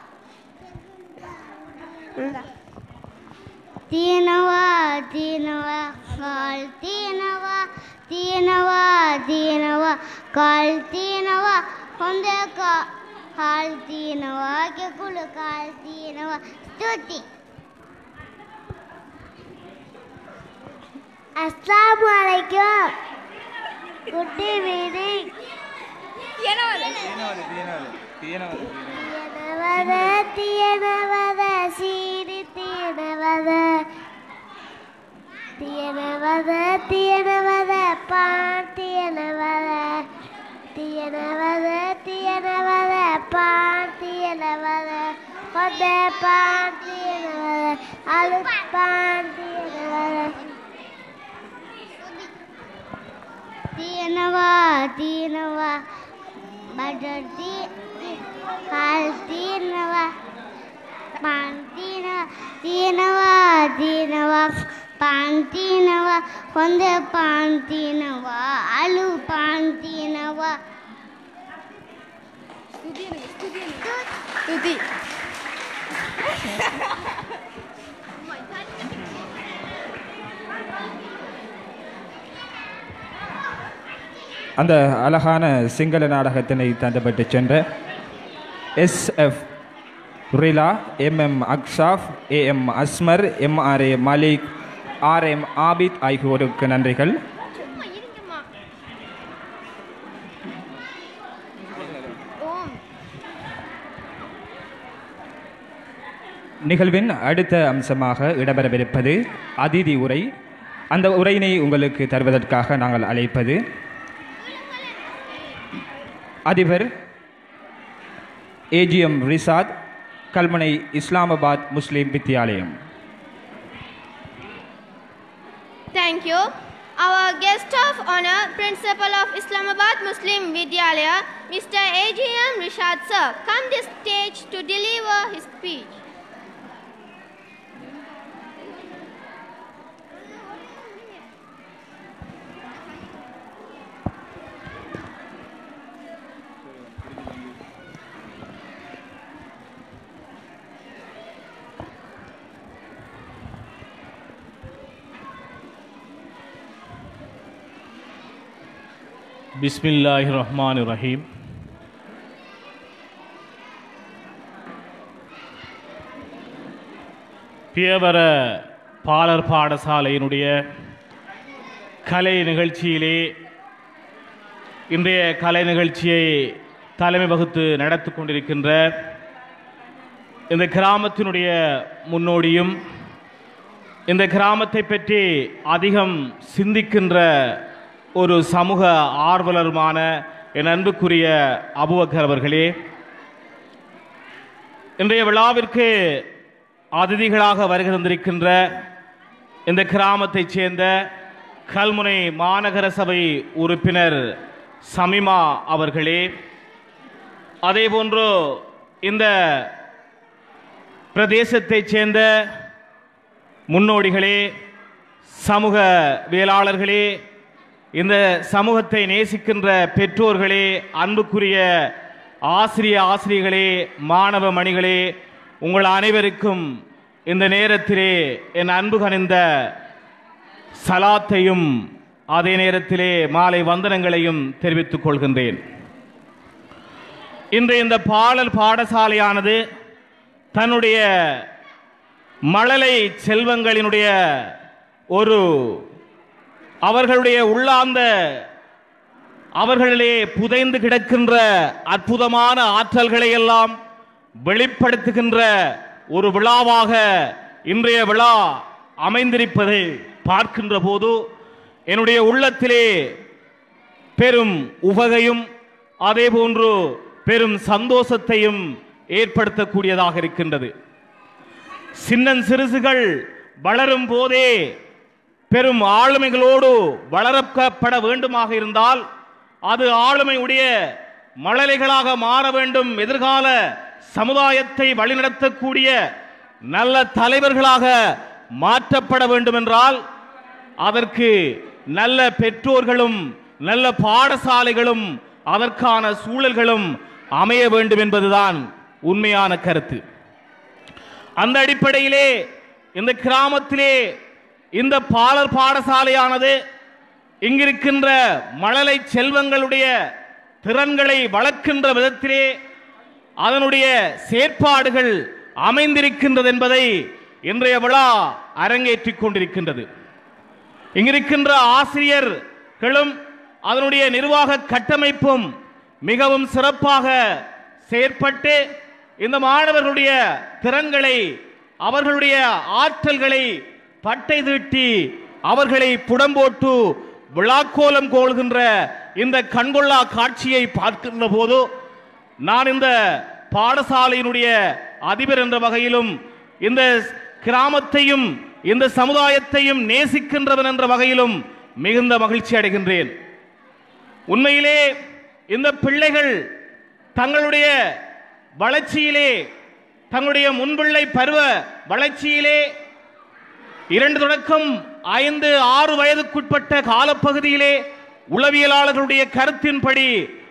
Diyanava, diyanava, hal, diyanava, diyanava, diyanava, kal, diyanava, honde hal, diyanava, keguluk hal, diyanava. Tutti. Assalamualaikum. Good evening. Tiyanavada, Tiyanavada, Siri Tiyanavada, Tiyanavada, Tiyanavada, Pan Tiyanavada, Tiyanavada, Tiyanavada, Pan Tiyanavada. Pada panti navada, alu panti navada. Tiyanava, tiyanava, butter hal tiyanava, panti nava, tiyanava, tiyanava, panti nava, honda panti nava, alu panti nava. Studi.
அந்த அழகான சிங்கள நாடகத்தினை தந்தப்பட்டு சென்ற SF Rela, MM அக்ஷாஃப், AM Asmar, MRA Malik, RM Abid ஆகியோருக்கு நன்றிகள். நிகழ்வின் அடுத்த அம்சமாக இடம்பெறவிருப்பது அதிதி உரை. அந்த உரையினை உங்களுக்கு தருவதற்காக நாங்கள் அழைப்பது அதிபர் AGM Rishad, Kalmunai Islamabad Muslim Vidyalayam.
Thank you. Our guest of honor, Principal of Islamabad Muslim Vidyalaya, Mr. AGM Rishad sir, come this stage to deliver his speech.
பிஸ்மில்லாஹிர்ரஹ்மானிர்ரஹீம். பியவர பாலர் பாடசாலையினுடைய கலை நிகழ்ச்சியிலே இன்றைய கலை நிகழ்ச்சியை தலைமை வகுத்து நடத்தி கொண்டிருக்கின்ற இந்த கிராமத்தினுடைய முன்னோடியும் இந்த கிராமத்தை பற்றி அதிகம் சிந்திக்கின்ற ஒரு சமூக ஆர்வலருமான என் அன்புக்குரிய அபூபக்கர் அவர்களே, இன்றைய விழாவிற்கு அதிதிகளாக வருகை தந்திருக்கின்ற இந்த கிராமத்தைச் சேர்ந்த கல்முனை மாநகர சபை உறுப்பினர் சமிமா அவர்களே, அதேபோன்று இந்த பிரதேசத்தைச் சேர்ந்த முன்னோடிகளே, சமூகவியலாளர்களே, இந்த சமூகத்தை நேசிக்கின்ற பெற்றோர்களே, அன்புக்குரிய ஆசிரியர்களே, மாணவ மணிகளே, உங்கள் அனைவருக்கும் இந்த நேரத்திலே என் அன்பு கனிந்த சலாத்தையும் அதே நேரத்திலே மாலை வந்தனங்களையும் தெரிவித்துக் கொள்கின்றேன். இன்று இந்த பாடசாலையானது தன்னுடைய மழலை செல்வங்களினுடைய ஒரு அவர்களுடைய உள்ளார்ந்த அவர்களிலே புதைந்து கிடக்கின்ற அற்புதமான ஆற்றல்களை எல்லாம் வெளிப்படுத்துகின்ற ஒரு விழாவாக இன்றைய விழா அமைந்திருப்பதை பார்க்கின்ற போது என்னுடைய உள்ளத்திலே பெரும் உவகையும் அதே போன்று பெரும் சந்தோஷத்தையும் ஏற்படுத்தக்கூடியதாக இருக்கின்றது. சின்னஞ்சிறுசுகள் வளரும் போதே பெரும் ஆளுமைகளோடு வளர்க்கப்பட வேண்டுமாக இருந்தால் அது ஆளுமையுடைய மழலைகளாக மாற வேண்டும். எதிர்கால சமுதாயத்தை வழிநடத்தக்கூடிய நல்ல தலைவர்களாக மாற்றப்பட வேண்டும் என்றால் அதற்கு நல்ல பெற்றோர்களும் நல்ல பாடசாலைகளும் அதற்கான சூழல்களும் அமைய வேண்டும் என்பதுதான் உண்மையான கருத்து. அந்த அடிப்படையிலே இந்த கிராமத்திலே இந்த பாடசாலையானது இங்கிருக்கின்ற மழலை செல்வங்களுடைய திறன்களை வளர்க்கின்ற விதத்திலே அதனுடைய செயற்பாடுகள் அமைந்திருக்கின்றது என்பதை இன்றைய விழா அரங்கேற்றிக் கொண்டிருக்கின்றது. இங்கிருக்கின்ற ஆசிரியர்களும் அதனுடைய நிர்வாக கட்டமைப்பும் மிகவும் சிறப்பாக செயற்பட்டு இந்த மாணவர்களுடைய திறன்களை அவர்களுடைய ஆற்றல்களை பட்டை தீட்டி அவர்களை புடம்போட்டு விழாக்கோலம் கோல்கின்ற இந்த கண்கொள்ளா காட்சியை பார்க்கின்ற போது நான் இந்த பாடசாலையினுடைய அதிபர் என்ற வகையிலும் இந்த கிராமத்தையும் இந்த சமுதாயத்தையும் நேசிக்கின்றவன் என்ற வகையிலும் மிகுந்த மகிழ்ச்சி அடைகின்றேன். உண்மையிலே இந்த பிள்ளைகள் தங்களுடைய வளர்ச்சியிலே தங்களுடைய முன்பிள்ளை பருவ வளர்ச்சியிலே 2 தொடக்கம் 5-6 வயதுக்குட்பட்ட காலப்பகுதியிலே உளவியலாளர்களுடைய கருத்தின்படி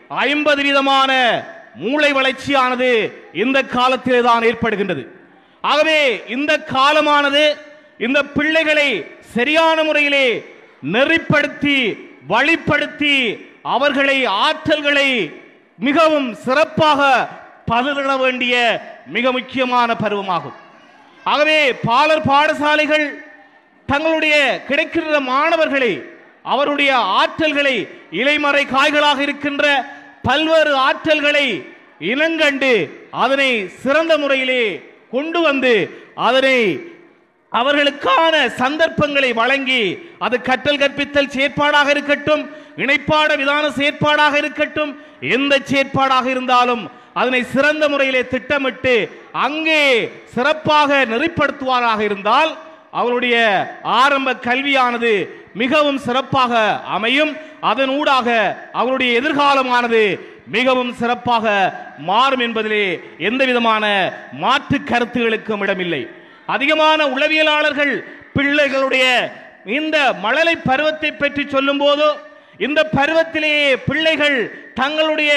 50% மூளை வளர்ச்சியானது இந்த காலத்திலே தான் ஏற்படுகின்றது. ஆகவே இந்த காலமானது இந்த பிள்ளைகளை சரியான முறையிலே நெறிப்படுத்தி வழிப்படுத்தி அவர்களை ஆற்றல்களை மிகவும் சிறப்பாக பகிர வேண்டிய மிக முக்கியமான பருவமாகும். ஆகவே பாடசாலைகள் தங்களுடைய கிடைக்கின்ற மாணவர்களை அவருடைய ஆற்றல்களை இலைமறை காய்களாக இருக்கின்ற பல்வேறு ஆற்றல்களை இனங்கண்டு அதனை சிறந்த முறையிலே கொண்டு வந்து அதனை அவர்களுக்கான சந்தர்ப்பங்களை வழங்கி அது கற்றல் கற்பித்தல் செயற்பாடாக இருக்கட்டும், இணைப்பாட விதான செயற்பாடாக இருக்கட்டும், எந்த செயற்பாடாக இருந்தாலும் அதனை சிறந்த முறையிலே திட்டமிட்டு அங்கே சிறப்பாக நெறிப்படுத்துவாராக இருந்தால் அவருடைய ஆரம்ப கல்வியானது மிகவும் சிறப்பாக அமையும். அதன் ஊடாக அவருடைய எதிர்காலமானது மிகவும் சிறப்பாக மாறும் என்பதிலே எந்த விதமான மாற்று கருத்துகளுக்கும் இடமில்லை. அதிகமான உளவியலாளர்கள் பிள்ளைகளுடைய இந்த மழலை பருவத்தை பற்றி சொல்லும் போது இந்த பருவத்திலேயே பிள்ளைகள் தங்களுடைய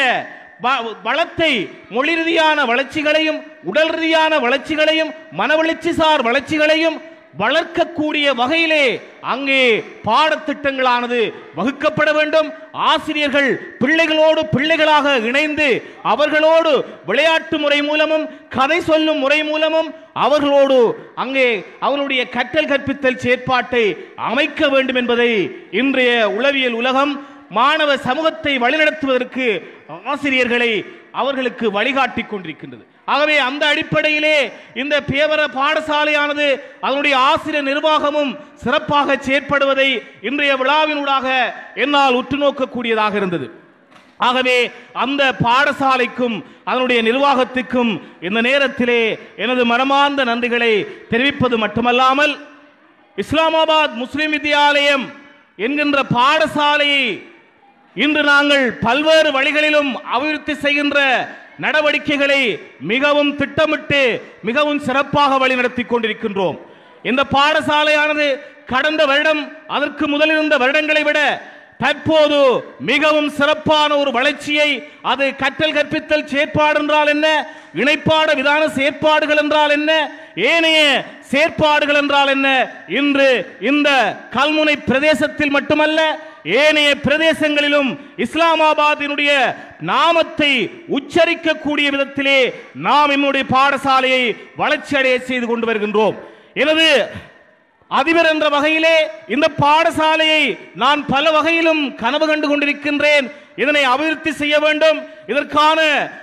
வளத்தை மொழி ரீதியான வளர்ச்சிகளையும் உடல் ரீதியான வளர்ச்சிகளையும் மனவளர்ச்சி சார் வளர்ச்சிகளையும் வளர்க்கக்கூடிய வகையிலே அங்கே பாடத்திட்டங்களானது வகுக்கப்பட வேண்டும். ஆசிரியர்கள் பிள்ளைகளோடு பிள்ளைகளாக இணைந்து அவர்களோடு விளையாட்டு முறை மூலமும் கதை சொல்லும் முறை மூலமும் அவர்களோடு அங்கே அவர்களுடைய கற்றல் கற்பித்தல் செயற்பாட்டை அமைக்க வேண்டும் என்பதை இன்றைய உளவியல் உலகம் மாணவ சமூகத்தை வழிநடத்துவதற்கு ஆசிரியர்களை அவர்களுக்கு வழிகாட்டி கொண்டிருக்கின்றது. ஆகவே அந்த அடிப்படையிலே இந்த பேவர பாடசாலையானது அதனுடைய ஆசிரியர் நிர்வாகமும் சிறப்பாக செயற்படுவதை இன்றைய விழாவினூடாக என்னால் உற்று நோக்கக்கூடியதாக இருந்தது. ஆகவே அந்த பாடசாலைக்கும் அதனுடைய நிர்வாகத்துக்கும் இந்த நேரத்திலே எனது மனமார்ந்த நன்றிகளை தெரிவிப்பது மட்டுமல்லாமல் இஸ்லாமாபாத் முஸ்லிம் வித்யாலயம் என்கின்ற பாடசாலையை இன்று நாங்கள் பல்வேறு வழிகளிலும் அபிவிருத்தி செய்கின்ற நடவடிக்கைகளை மிகவும் திட்டமிட்டு மிகவும் சிறப்பாக வழிநடத்தி கொண்டிருக்கின்றோம். இந்த பாடசாலையானது கடந்த வருடம் அதற்கு முதலிருந்த வருடங்களை விட தற்போது மிகவும் சிறப்பான ஒரு வளர்ச்சியை, அது கற்றல் கற்பித்தல் செயற்பாடு என்றால் என்ன, இணைப்பாட விதான செயற்பாடுகள் என்றால் என்ன, ஏனைய செயற்பாடுகள் என்றால் என்ன, இன்று இந்த கல்முனை பிரதேசத்தில் மட்டுமல்ல ஏனைய பிரதேசங்களிலும் இஸ்லாமாபாத்தினுடைய நாமத்தை உச்சரிக்கக்கூடிய விதத்திலே நாம் என்னுடைய பாடசாலையை வளர்ச்சி அடைய செய்து கொண்டு வருகின்றோம். எனது அதிபர் என்ற வகையிலே இந்த பாடசாலையை நான் பல வகையிலும் கனவு கண்டு கொண்டிருக்கின்றேன். இதனை அபிவிருத்தி செய்ய வேண்டும், இதற்கான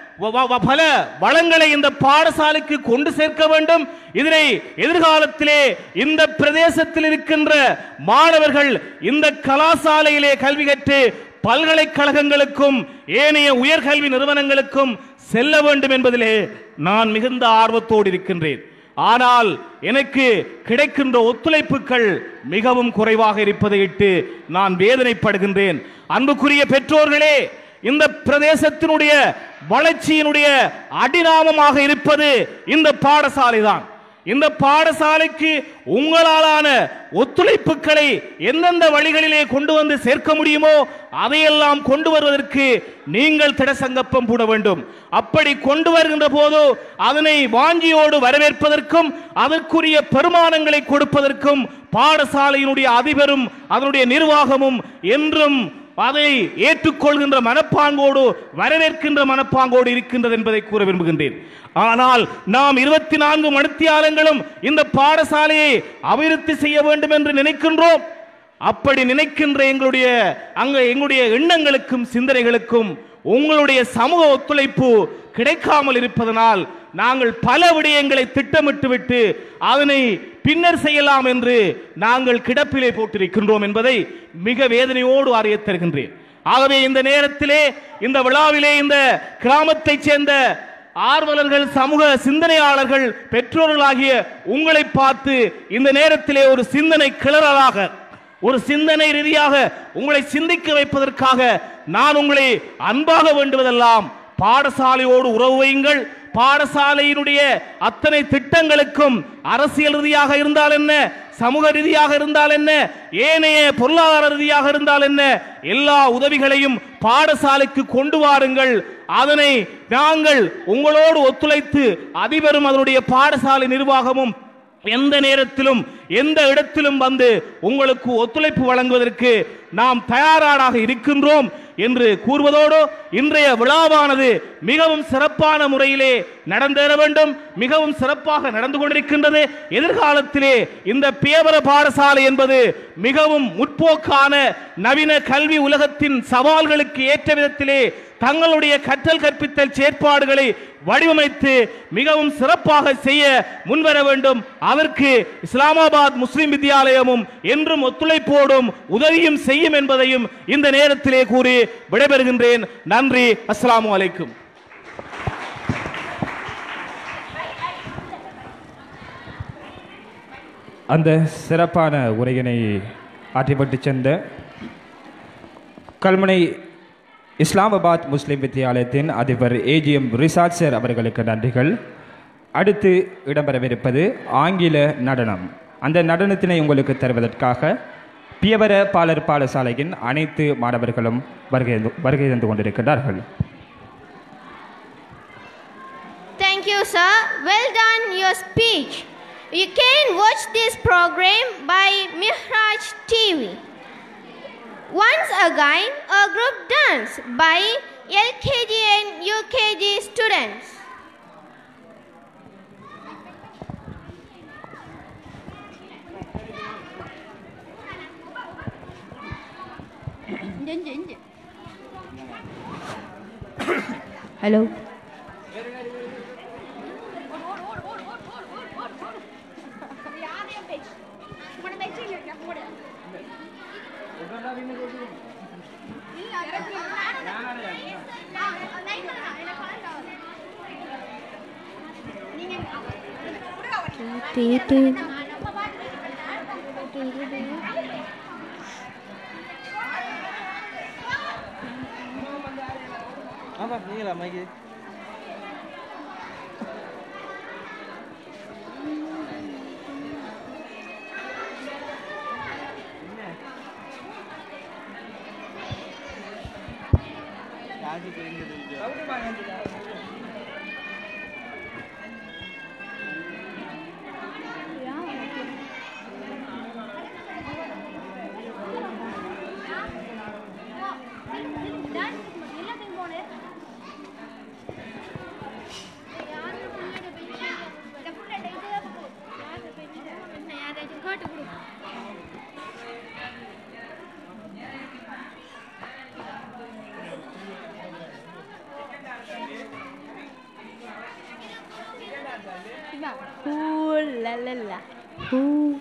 பல வளங்களை இந்த பாடசாலைக்கு கொண்டு சேர்க்க வேண்டும். இதனை எதிர்காலத்திலே இந்த பிரதேசத்தில் இருக்கின்ற மாணவர்கள் இந்த கலாசாலையிலே கல்வி கற்று பல்கலைக்கழகங்களுக்கும் ஏனைய உயர்கல்வி நிறுவனங்களுக்கும் செல்ல வேண்டும் என்பதிலே நான் மிகுந்த ஆர்வத்தோடு இருக்கின்றேன். ஆனால் எனக்கு கிடைக்கின்ற ஒத்துழைப்புகள் மிகவும் குறைவாக இருப்பதை இட்டு நான் வேதனைப்படுகின்றேன். அன்புக்குரிய பெற்றோர்களே, இந்த பிரதேசத்தினுடைய வளர்ச்சியினுடைய அடிநாமமாக இருப்பது இந்த பாடசாலை தான். இந்த பாடசாலைக்கு உங்களாலான ஒத்துழைப்புகளை எந்தெந்த வழிகளிலே கொண்டு வந்து சேர்க்க முடியுமோ அதையெல்லாம் கொண்டு வருவதற்கு நீங்கள் திடசங்கப்பம் போட வேண்டும். அப்படி கொண்டு வருகின்ற போது அதனை வாஞ்சியோடு வரவேற்பதற்கும் அதற்குரிய பெருமானங்களை கொடுப்பதற்கும் பாடசாலையினுடைய அதிபரும் அதனுடைய நிர்வாகமும் என்றும் அதை ஏற்றுக்கொள்கின்ற மனப்பாங்கோடு வரவேற்கின்ற மனப்பாங்கோடு இருக்கின்றது என்பதை கூற விரும்புகின்றேன். ஆனால் நாம் 24 மணித்தியாலங்களும் இந்த பாடசாலையை அபிவிருத்தி செய்ய வேண்டும் என்று நினைக்கின்றோம். அப்படி நினைக்கின்ற எங்களுடைய எண்ணங்களுக்கும் சிந்தனைகளுக்கும் உங்களுடைய சமூக ஒத்துழைப்பு கிடைக்காமல் இருப்பதனால் நாங்கள் பல விடயங்களை திட்டமிட்டு விட்டு அதனை பின்னர் செய்யலாம் என்று நாங்கள் கிடப்பிலே போட்டிருக்கின்றோம் என்பதை மிக வேதனையோடு அறிய தருகின்றேன். ஆகவே இந்த நேரத்திலே இந்த விழாவிலே இந்த கிராமத்தைச் சேர்ந்த ஆர்வலர்கள், சமூக சிந்தனையாளர்கள், பெற்றோர்களாகிய உங்களை பார்த்து இந்த நேரத்திலே ஒரு சிந்தனை கிளறலாக, ஒரு சிந்தனை ரீதியாக உங்களை சிந்திக்க வைப்பதற்காக நான் உங்களை அன்பாக வேண்டுவதெல்லாம் பாடசாலையோடு உறவு வையுங்கள். பாடசாலையினுடைய அத்தனை திட்டங்களுக்கும் அரசியல் ரீதியாக இருந்தால் என்ன, சமூக ரீதியாக இருந்தால் என்ன, ஏனைய பொருளாதார ரீதியாக இருந்தால் என்ன, எல்லா உதவிகளையும் பாடசாலைக்கு கொண்டு வாருங்கள். அதனை நாங்கள் உங்களோடு ஒத்துழைத்து அதிபரும் அதனுடைய பாடசாலை நிர்வாகமும் எந்த நேரத்திலும் எந்த இடத்திலும் வந்து உங்களுக்கு ஒத்துழைப்பு வழங்குவதற்கு நாம் தயாராக இருக்கின்றோம் என்று கூறுவதோடு இன்றைய விழாவானது மிகவும் சிறப்பான முறையிலே நடந்தேற வேண்டும். மிகவும் சிறப்பாக நடந்து கொண்டிருக்கின்றது. எதிர்காலத்திலே இந்த பேவர பாடசாலை என்பது மிகவும் முற்போக்கான நவீன கல்வி உலகத்தின் சவால்களுக்கு ஏற்ற விதத்திலே தங்களுடைய கற்றல் கற்பித்தல் செயற்பாடுகளை வடிவமைத்து மிகவும் சிறப்பாக செய்ய முன்வர வேண்டும். அதற்கு இஸ்லாமாபாத் முஸ்லிம் வித்யாலயமும் என்றும் ஒத்துழைப்போடும் உதவியும் செய்யும் என்பதையும் இந்த நேரத்திலே கூறி விடைபெறுகின்றேன். நன்றி. அஸ்ஸலாமு அலைக்கும்.
அந்த சிறப்பான உரையினை ஆற்றிப்பட்டு சென்ற கல்முனை இஸ்லாமாபாத் முஸ்லிம் வித்தியாலயத்தின் அதிபர் ஏஜிஎம் ரிசாட் சார் அவர்களுக்கு நன்றிகள். அடுத்து இடம்பெறவிருப்பது ஆங்கில நடனம். அந்த நடனத்தினை உங்களுக்கு தருவதற்காக பியவர பாலர் பாடசாலையின் அனைத்து மாணவர்களும் வருகை தந்து கொண்டிருக்கிறார்கள்.
Thank you, sir. Well done your speech. You can watch this program by Mihraj TV. Once again, a group dance by LKG and UKG students.
Hello.
apa ni lah mai
Ooh la la la. Ooh.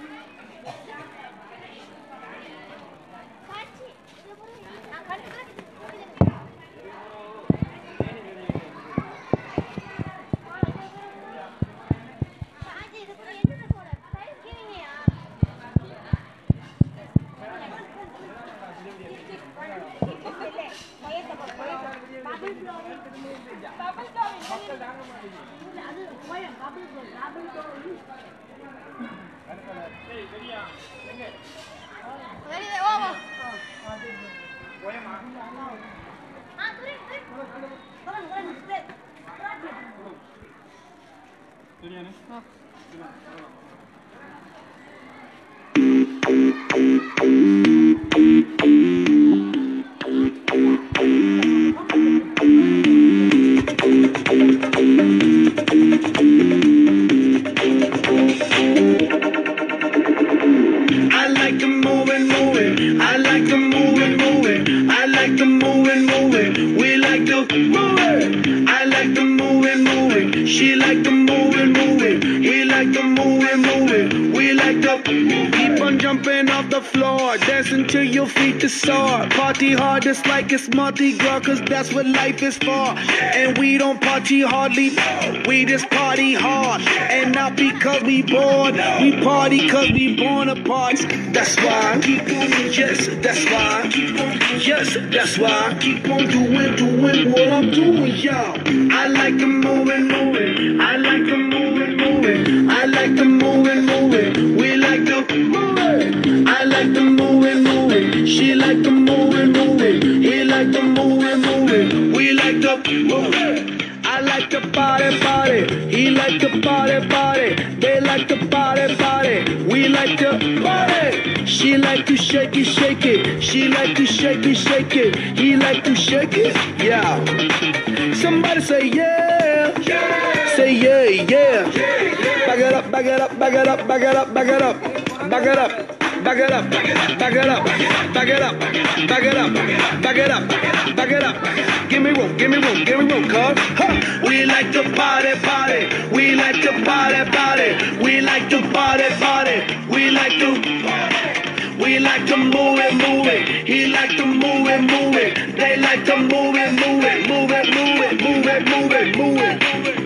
Party hard just like it's Mardi Gras, cause that's what life is for. And we don't party hardly, we just party hard. And not because we bored, we party cause we born apart. That's why, yes, that's why, yes, that's why. Keep on doing what I'm doing, y'all. I like the moving, I like the moving, I like the moving, we like the moving. I like the moving, she like the moving, he like the moving, we like the moving. I like the party, he like the party, they like the party, we like the party. She like to shake it, she like to shake it, he like to shake it, yeah. Somebody say yeah, say yeah. Back it up, back it up, back it up, back it up, back it up, back it up. Back it up, back it up, back it up, back it up, back it up, back it up. Give me room, cuz. We like to party, we like to party, we like to party, we like to, we like to move it, he like to move it, they like to move it.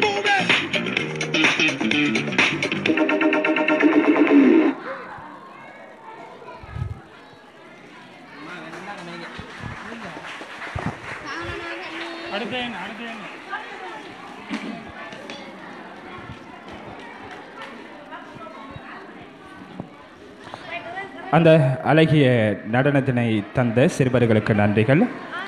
அந்த அழகிய நடனத்தினை தந்த சிறுவர்களுக்கு நன்றிகள்.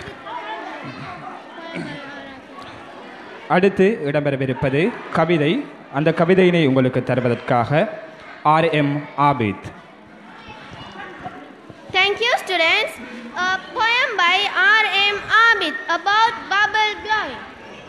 அடுத்து இடம்பெறவிருப்பது கவிதை. அந்த கவிதையினை உங்களுக்கு தருவதற்காக R.M. Abid.
Thank you, students. A poem by R.M. Abid about bubble blowing.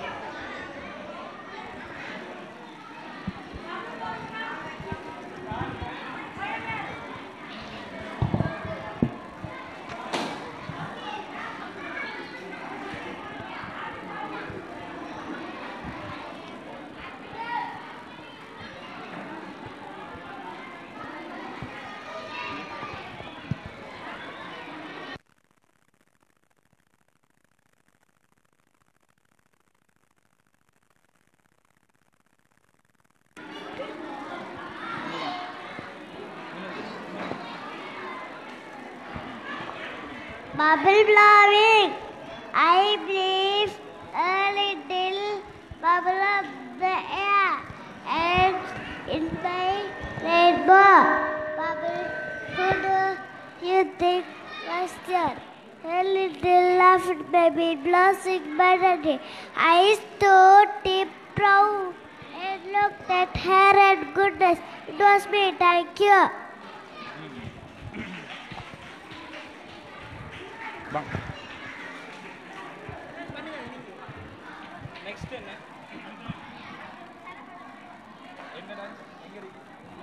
Bubble blowing, I breathe a little bubble of the air, and in my rainbow bubble, who do you think was there? A little laughed baby blushing badly. Eyes stood deep proud. And looked at her and goodness. It was me, thank you.
Next என்ன என்ன dance எங்க இருக்கு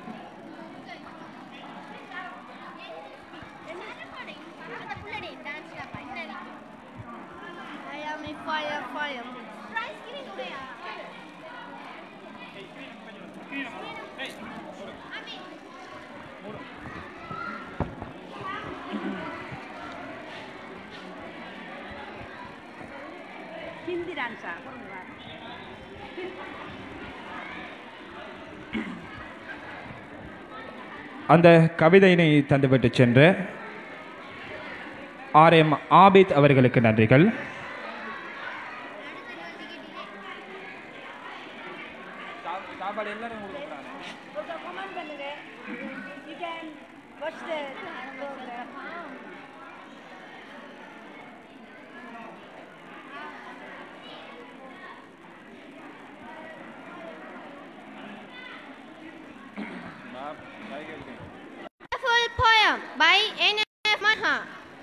I am a fire, fire. Prize giving away.
Hindi dansa.
அந்த கவிதையினை தந்துவிட்டு சென்ற RM Abid அவர்களுக்கு நன்றிகள்.
சாப்பாடு எல்லாரும் கொடுக்குறாங்க.
ஒரு கமெண்ட் பண்ணுங்க. You can watch the program.
Wonderful poem by N.F. Manha.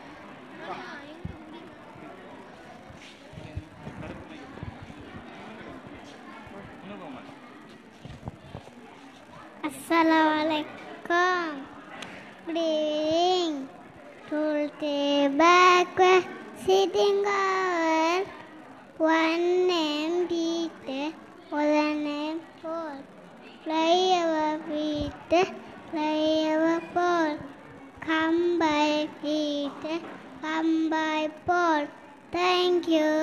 Assalamualaikum. Good evening. Today back sitting on one name Peter, other name Paul. Fly our feet, fly our Paul. Come by Peter, come by Paul. Thank you.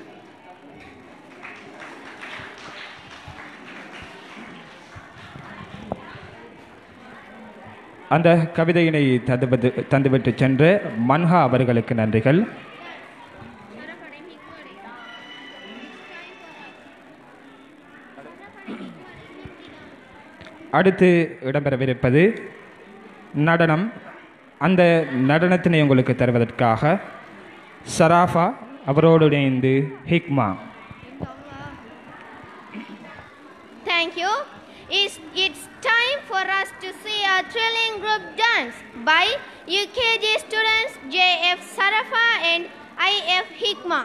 அந்த கவிதையினை தந்துவிட்டு சென்ற மன்ஹா அவர்களுக்கு நன்றிகள். அடுத்து இடம்பெறவிருப்பது நடனம். அந்த நடனத்தினை உங்களுக்கு தருவதற்காக சராஃபா அவரோடு இணைந்து Hikma.
Thank you. It's time for us to see a thrilling group dance by UKG students JF Sarafa and IF Hikma.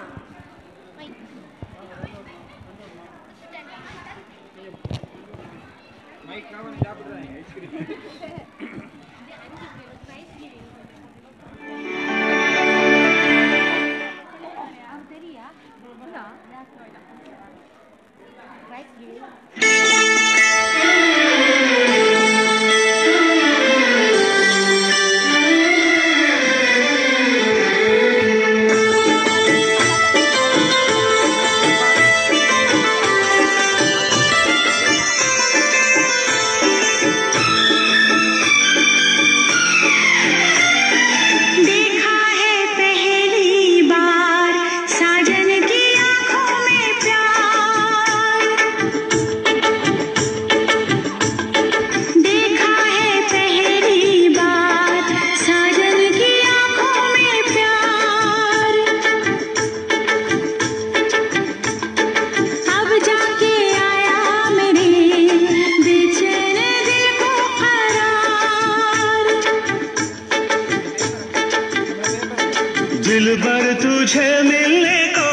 दिलबर तुझे मिलने को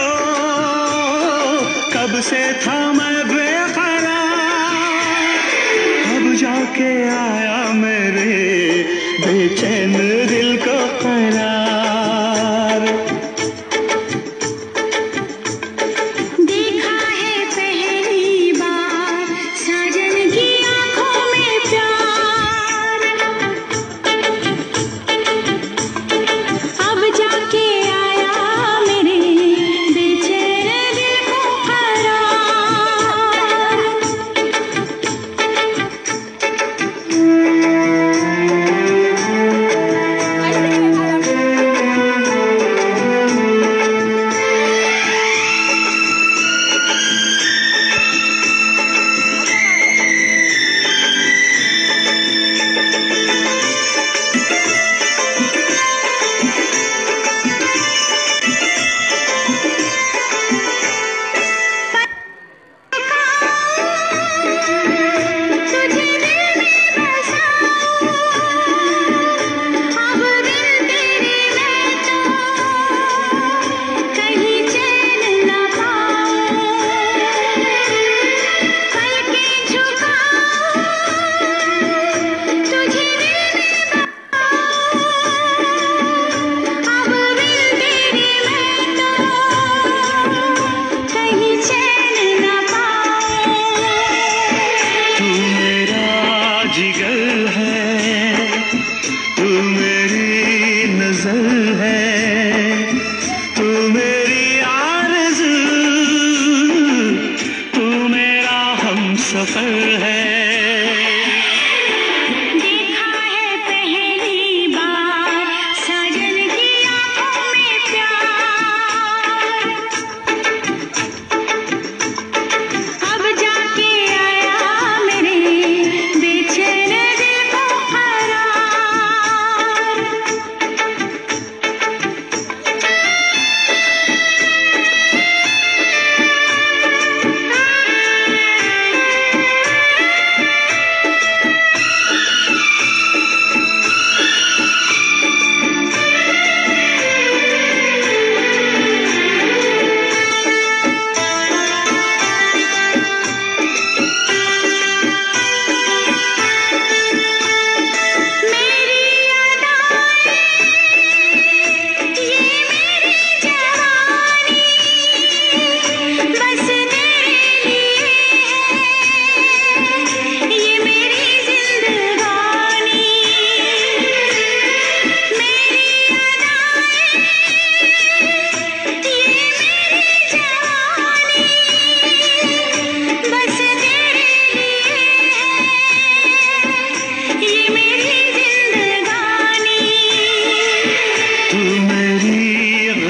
कब से था मैं बेकरार, अब जाके आया मेरे बेचैन दिल को करार।
देखा है पहली बार साजन की आंखों में प्यार, अब जाके आया मेरे बेचैन दिल को करार।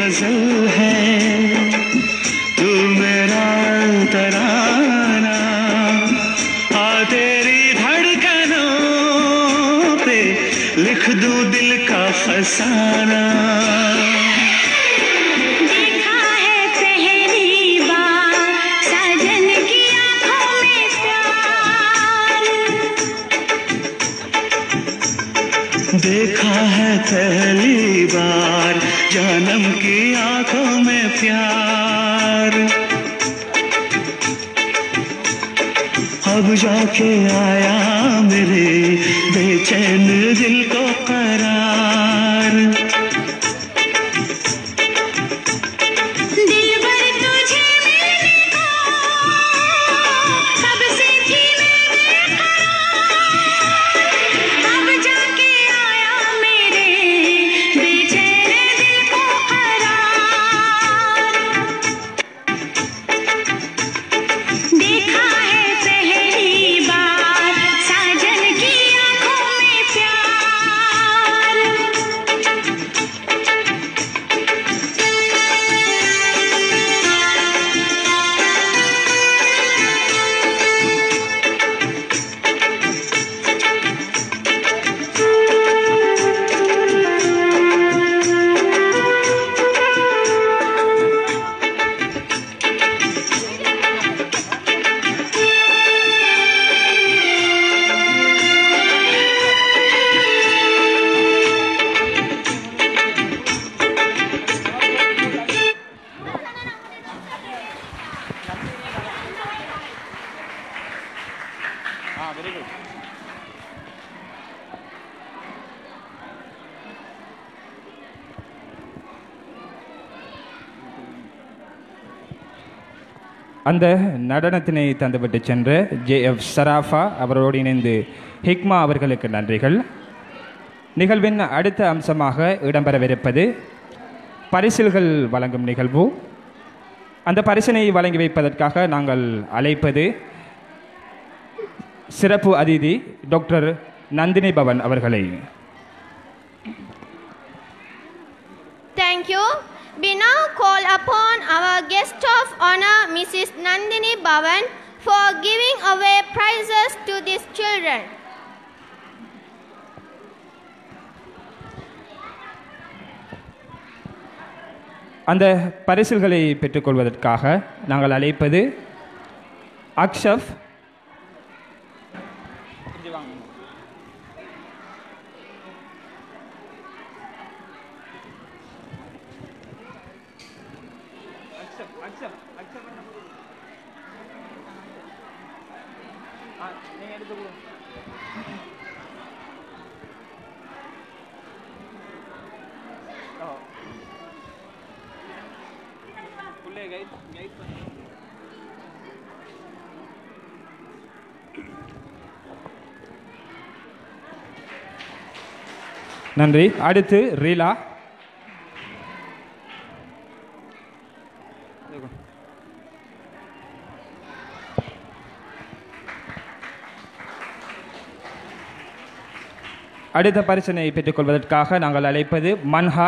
गजल है तू मेरा तराना आ तेरी धड़कनों पे लिख दूं दिल का फसाना
देखा है पहली बार साजन की आंखों में प्यार
देखा है पहली बार जानम की आंखों में प्यार अब जाके आया मेरे बेचैन दिल को करार
दिलबर तुझे मिलने को कब से थी मैं बेकरार अब जाके आया मेरे बेचैन दिल को करार देखा है पहली बार साजन की आंखों में प्यार
அந்த நடனத்தினை தந்துவிட்டு சென்ற JF சராஃபா அவரோடு இணைந்து ஹிக்மா அவர்களுக்கு நன்றிகள். நிகழ்வின் அடுத்த அம்சமாக இடம்பெறவிருப்பது பரிசில்கள் வழங்கும் நிகழ்வு. அந்த பரிசினை வழங்கி வைப்பதற்காக நாங்கள் அழைப்பது சிறப்பு அதிதி டாக்டர் நந்தினி பவன் அவர்களை.
Thank you. We now call upon our guest of honor, Mrs. Nandini Bhavan, for giving away prizes to these children.
அந்த பரிசில்களை பெற்றுக்கொள்வதற்காக நாங்கள் அழைப்பது அக்ஷப், நன்றி. அடுத்து ரீலா. அடுத்த பரிசினை பெற்றுக்கொள்வதற்காக நாங்கள் அழைப்பது மன்ஹா.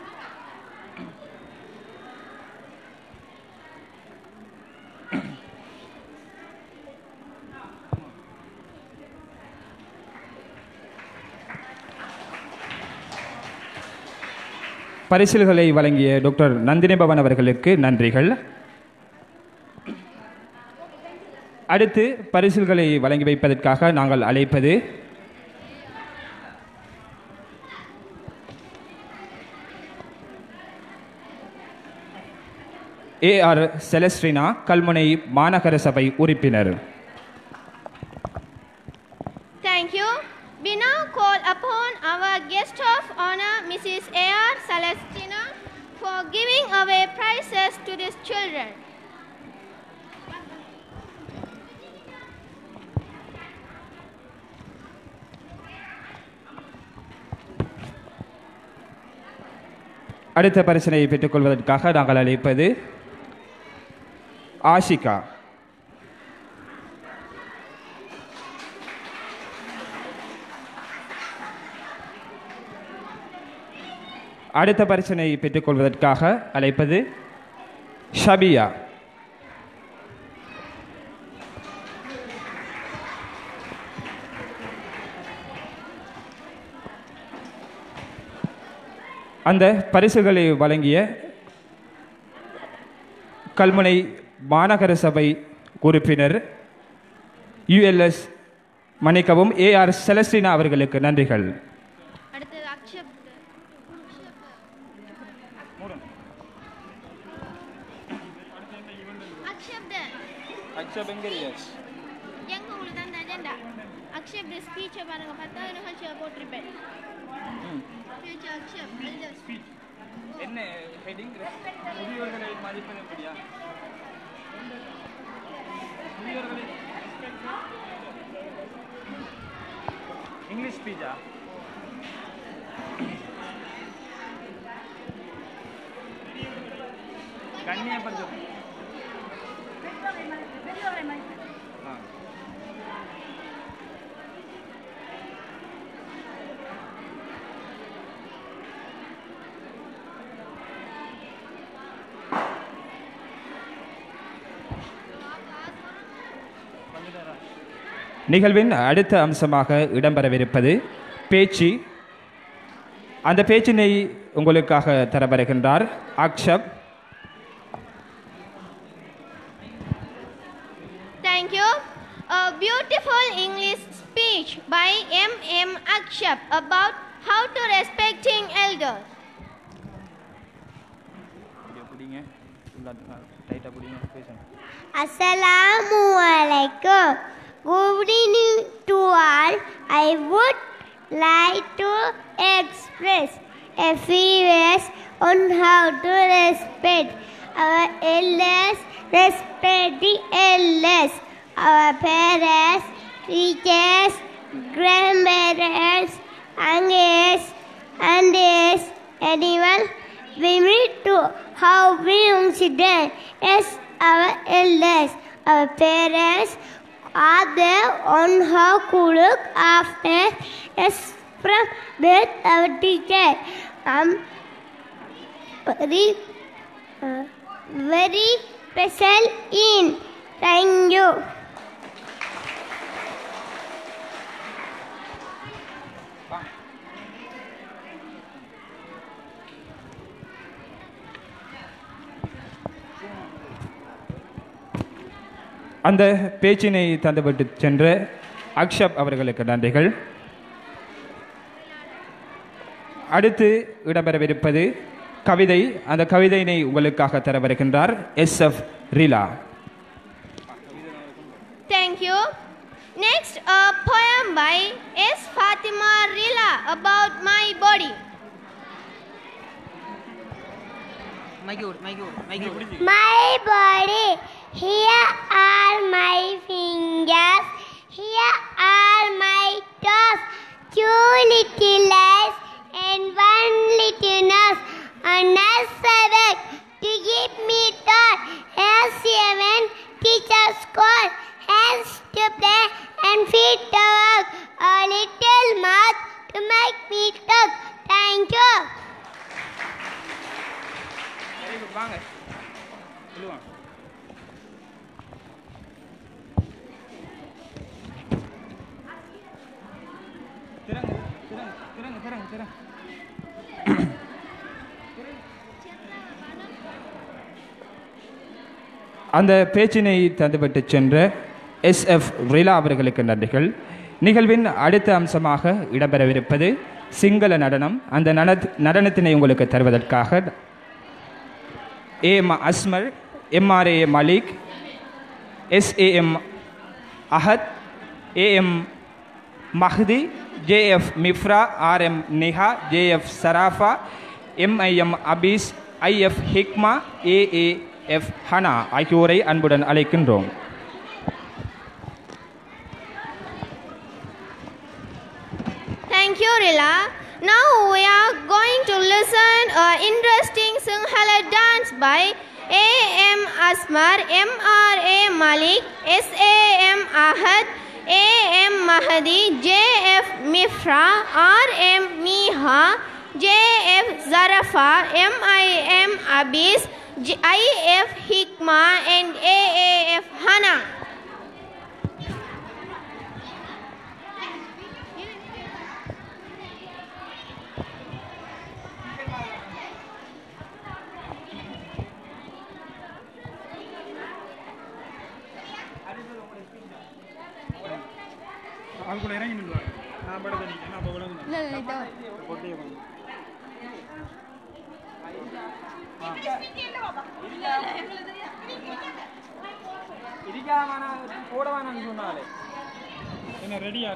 பரிசில்களை வழங்கிய டாக்டர் நந்தினி பவன் அவர்களுக்கு நன்றிகள். அடுத்து பரிசில்களை வழங்கி வைப்பதற்காக நாங்கள் அழைப்பது AR செலஸ்ட்ரினா, கல்முனை மாநகர சபை உறுப்பினர்.
Thank you. We now call upon our guest of honor, Mrs. AR Celestina, for giving away prizes to these children.
அடுத்த பரிசினை பெற்றுக்கொள்வதற்காக நாங்கள் அழைப்பது ஆஷிகா. அடுத்த பரிசனை பெற்றுக்கொள்வதற்காக அழைப்பது ஷபியா. அந்த பரிசுகளை வழங்கிய கல்முனை மாநகர சபை உறுப்பினர் ULS மன்னிக்கவும் AR செலஸ்டினா அவர்களுக்கு நன்றிகள்.
அடுத்தது அக்ஷப் எங்க உங்களுக்கு அந்த அஜெண்டா அக்ஷப் ஸ்பீச்சை பாருங்க 10வது நிகழ்ச்சியை போட்டிருப்பேன். அக்ஷப்
என்ன ஹெட்டிங் முதியோர்களை மதிப்பது எப்படியா முதியோர்களை இங்கிலீஷ் ஸ்பீச்சா கண்ணியப்படுத்து
நிகழ்வின் அடுத்த அம்சமாக இடம்பெறவிருப்பது பேச்சு. அந்த பேச்சினை உங்களுக்காக தரவருகின்றார் அக்ஷப்.
Thank you. A beautiful English speech by M.M. Akshap about how to respecting elders.
Assalamu alaikum. Good evening to all. I would like to express a few words on how to respect our elders, respect the elders, our parents, teachers, grandparents, uncles, aunties, anyone. We need to how we consider as our elders, our parents, are there on how to look after us from with our teacher. Very special in. Thank you.
அந்த பேச்சினை தந்துவிட்டு சென்ற அக்ஷப் அவர்களுக்கு நன்றிகள். அடுத்து இடம்பெறவிருப்பது கவிதை. அந்த கவிதையினை உங்களுக்காக தர வருகின்றார் SF Rela.
Thank you. Next, a poem by S. Fatima Rila about my body.
My body. Here are my fingers. Here are my toes. 2 little eyes and 1 little nose. Another to keep me tall. As 7 teachers call. Hands to play and feet to work. A little mouth to make me talk. Thank you.
அந்த பேச்சினை தந்துவிட்டு சென்ற SF Rela அவர்களுக்கு நன்றிகள். நிகழ்வின் அடுத்த அம்சமாக இடம்பெறவிருப்பது சிங்கள நடனம். அந்த நடனத்தினை உங்களுக்கு தருவதற்காக AM Asmal, MRA Malik, SAM Ahad, AM Mahdi, JF Mifra, RM Niha, JF Sarafa, MIM Abees, IF Hikma, AAF Hana ஆகியோரை அன்புடன் அழைக்கின்றோம்.
Thank you, Rila. Now we are going to listen an interesting Sinhala dance by AM Asmar, MRA Malik, SAM Ahad, AM Mahdi, JF Mifra, RM Miha, JF Zarafa, MIM Abis, IF Hikma and AAF Hana.
அதுக்குள்ள இறங்கி நின்று நான் படத்தை நிற்கிறேன் அப்போ விளங்குங்க என்ன ரெடியா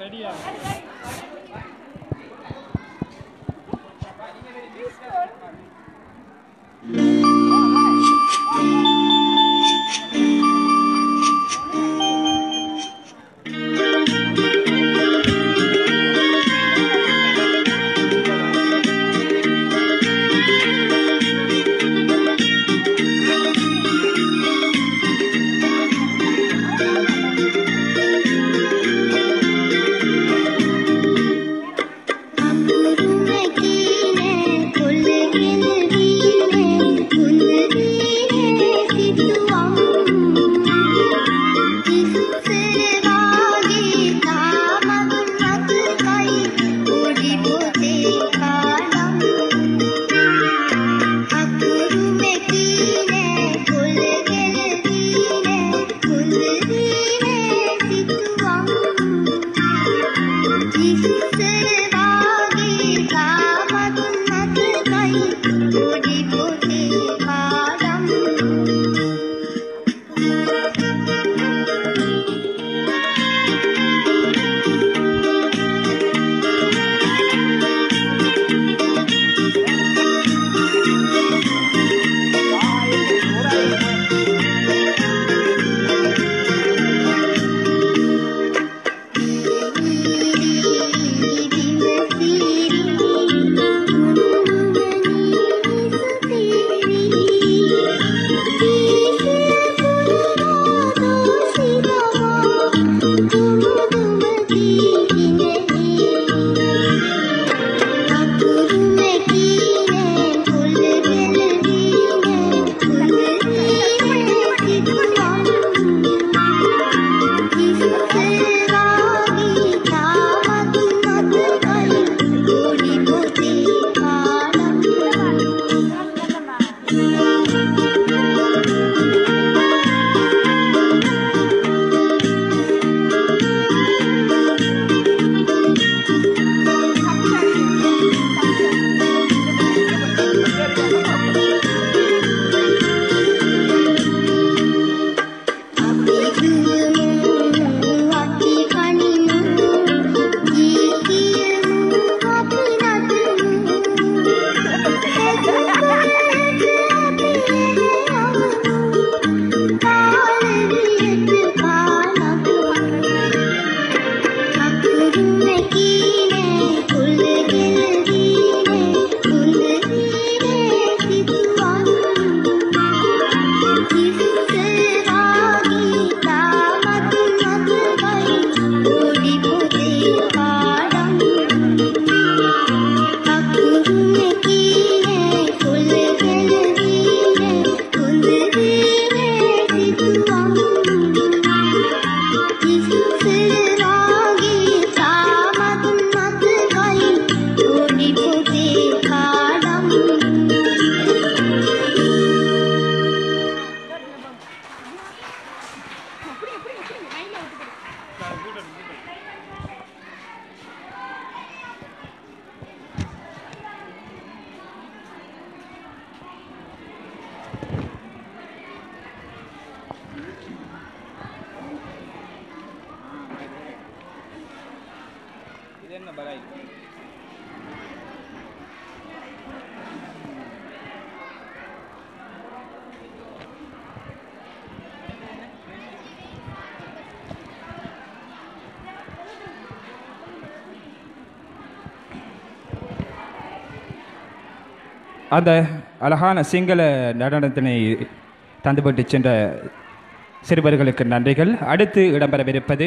அந்த அழகான சிங்கள நடனத்தினை தந்துபட்டு சென்ற சிறுவர்களுக்கு நன்றிகள். அடுத்து இடம்பெறவிருப்பது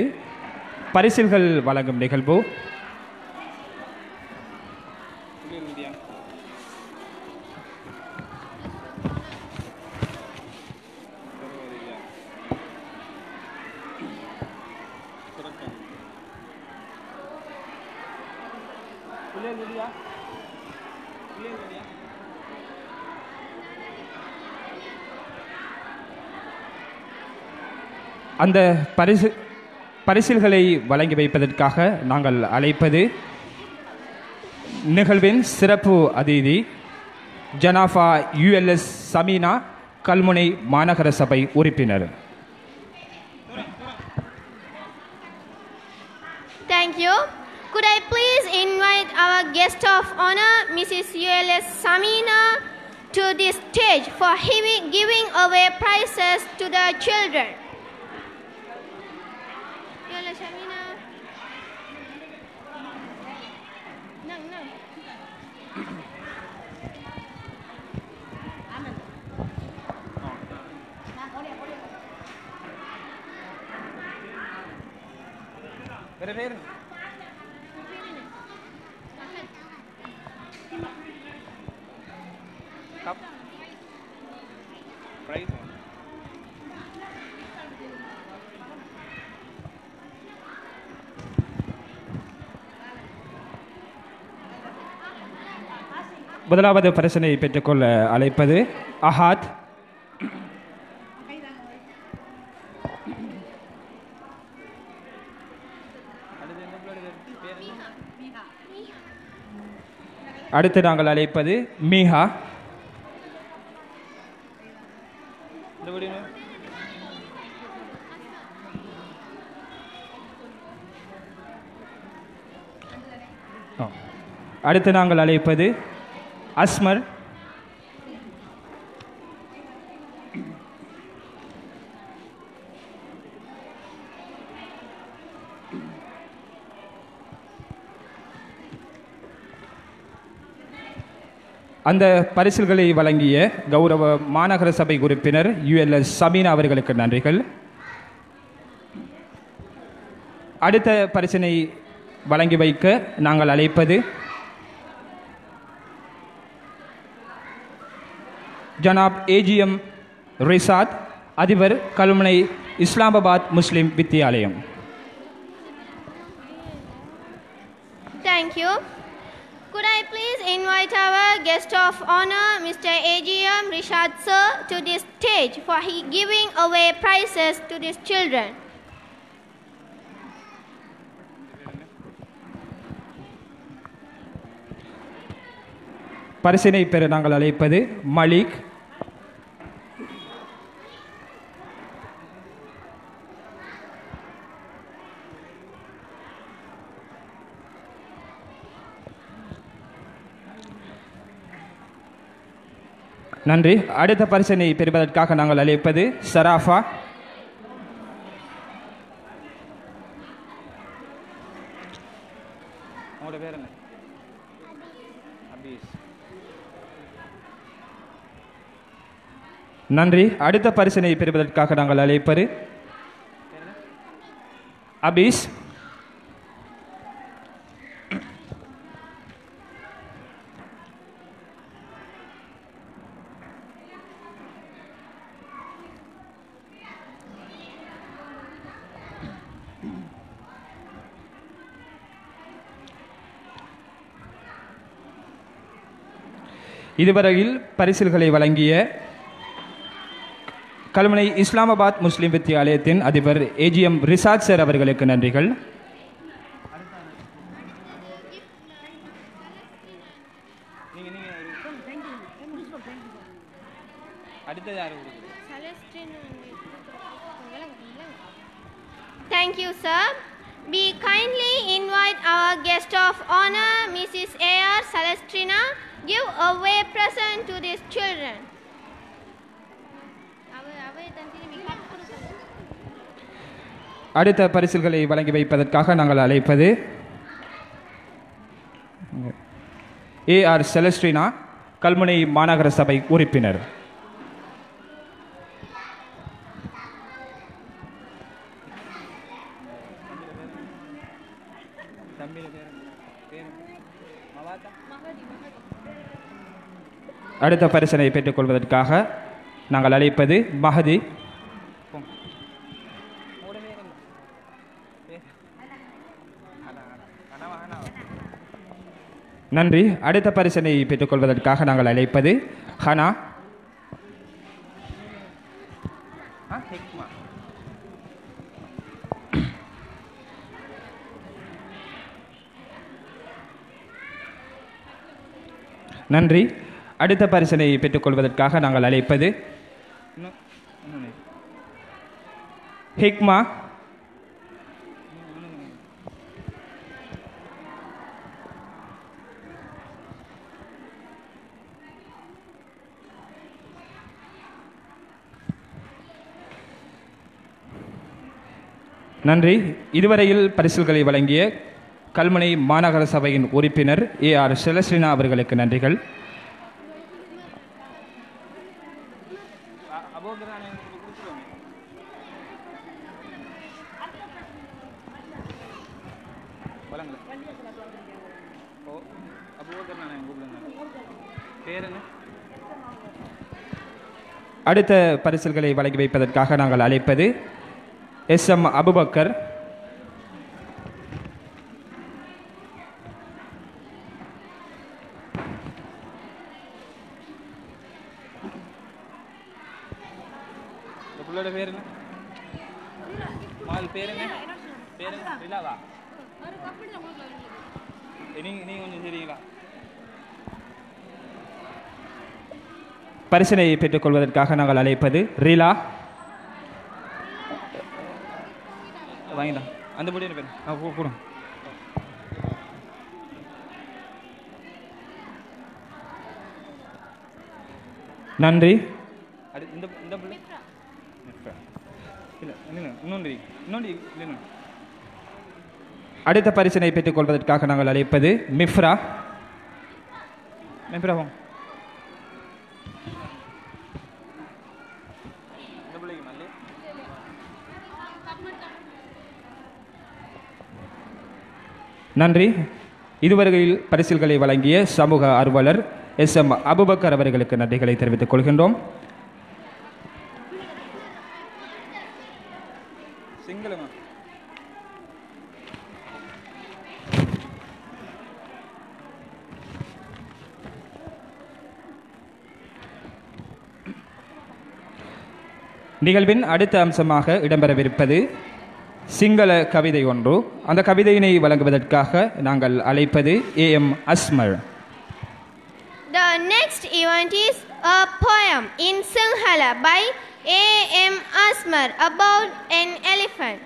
பரிசில்கள் வழங்கும் நிகழ்வு. அந்த பரிசில்களை வழங்கி வைப்பதற்காக நாங்கள் அழைப்பது நிகழ்வின் சிறப்பு அதிதி ஜனாஃபா ULS சமீனா கல்முனை மாநகர சபை உறுப்பினர்.
Thank you. Could I please invite our guest of honor, Mrs. ULS Samina, to this stage for giving away prizes to the children. ULS Samina.
முதலாவது பரிசினை பெற்றுக்கொள்ள அழைப்பது அஹாத். அடுத்து நாங்கள் அழைப்பது மீஹா. அடுத்து நாங்கள் அழைப்பது அஸ்மர். அந்த பரிசில்களை வழங்கிய கௌரவ மாநகர சபை உறுப்பினர் ULS சமீனா அவர்களுக்கு நன்றிகள். அடுத்த பரிசினை வழங்கி வைக்க நாங்கள் அழைப்பது ஜனாப் AGM ரிசாத், அதிபர் கல்முனை இஸ்லாமாபாத் முஸ்லிம் வித்தியாலயம்.
Thank you. Could I please invite our guest of honor, Mr. AGM Rishad sir, to this stage for giving away prizes to these children.
பரிசினை பெற நாங்கள் அழைப்பது மலிக். நன்றி. அடுத்த பரிசினை பெறுவதற்காக நாங்கள் அழைப்பது சராஃபா. நன்றி. அடுத்த பரிசினை பெறுவதற்காக நாங்கள் அழைப்பது அபீஸ். இதுவரையில் பரிசில்களை வழங்கிய கல்முனை இஸ்லாமாபாத் முஸ்லிம் வித்தியாலயத்தின் அதிபர் AGM ரிசாத் சார் அவர்களுக்கு நன்றிகள்.
Thank you, sir. We kindly invite our guest of honor, Mrs. A.R. Celestrina, give away present to these children.
அடுத்த பரிசில்களை வழங்கி வைப்பதற்காக நாங்கள் அழைப்பது AR செலஸ்ட்ரினா, கல்முனை மாநகர சபை உறுப்பினர். அடுத்த பரிசனை பெற்றுக்கொள்வதற்காக நாங்கள் அழைப்பது மஹதி. நன்றி. அடுத்த பரிசனை பெற்றுக்கொள்வதற்காக நாங்கள் அழைப்பது ஹனா. நன்றி. அடுத்த பரிசனை பெற்றுக்கொள்வதற்காக நாங்கள் அழைப்பது ஹிக்மா. நன்றி. இதுவரையில் பரிசுகளை வழங்கிய கல்முனை மாநகர சபையின் உறுப்பினர் ஏஆர் செலஸ்டினா அவர்களுக்கு நன்றிகள். அடுத்த பரிசுகளை வழங்கி வைப்பதற்காக நாங்கள் அழைப்பது எஸ்.எம். அபுபக்கர். பேர் என்ன? பேர் என்ன? பேர் என்ன? ரிலாவா? நீங்க கொஞ்சம் சரிங்களா? பரிசனை பெற்றுக்கொள்வதற்காக நாங்கள் அழைப்பது ரீலா. வாங்கிடலாம் அந்த முடியும் பேர் கூட. நன்றி. அடுத்த பரிசனை பெற்றுக் கொள்வதற்காக நாங்கள் அழைப்பது மிஃப்ரா. நன்றி. இதுவரையில் பரிசில்களை வழங்கிய சமூக ஆர்வலர் எஸ்.எம். அபுபக்கர் அவர்களுக்கு நன்றிகளை தெரிவித்துக் கொள்கின்றோம். நிகழ்வின் அடுத்த அம்சமாக இடம்பெறவிருப்பது சிங்கள கவிதை ஒன்று. அந்த கவிதையினை வழங்குவதற்காக நாங்கள் அழைப்பது A M. Asmal.
The next event is a poem in Sinhala by A.M. Asmar about an elephant.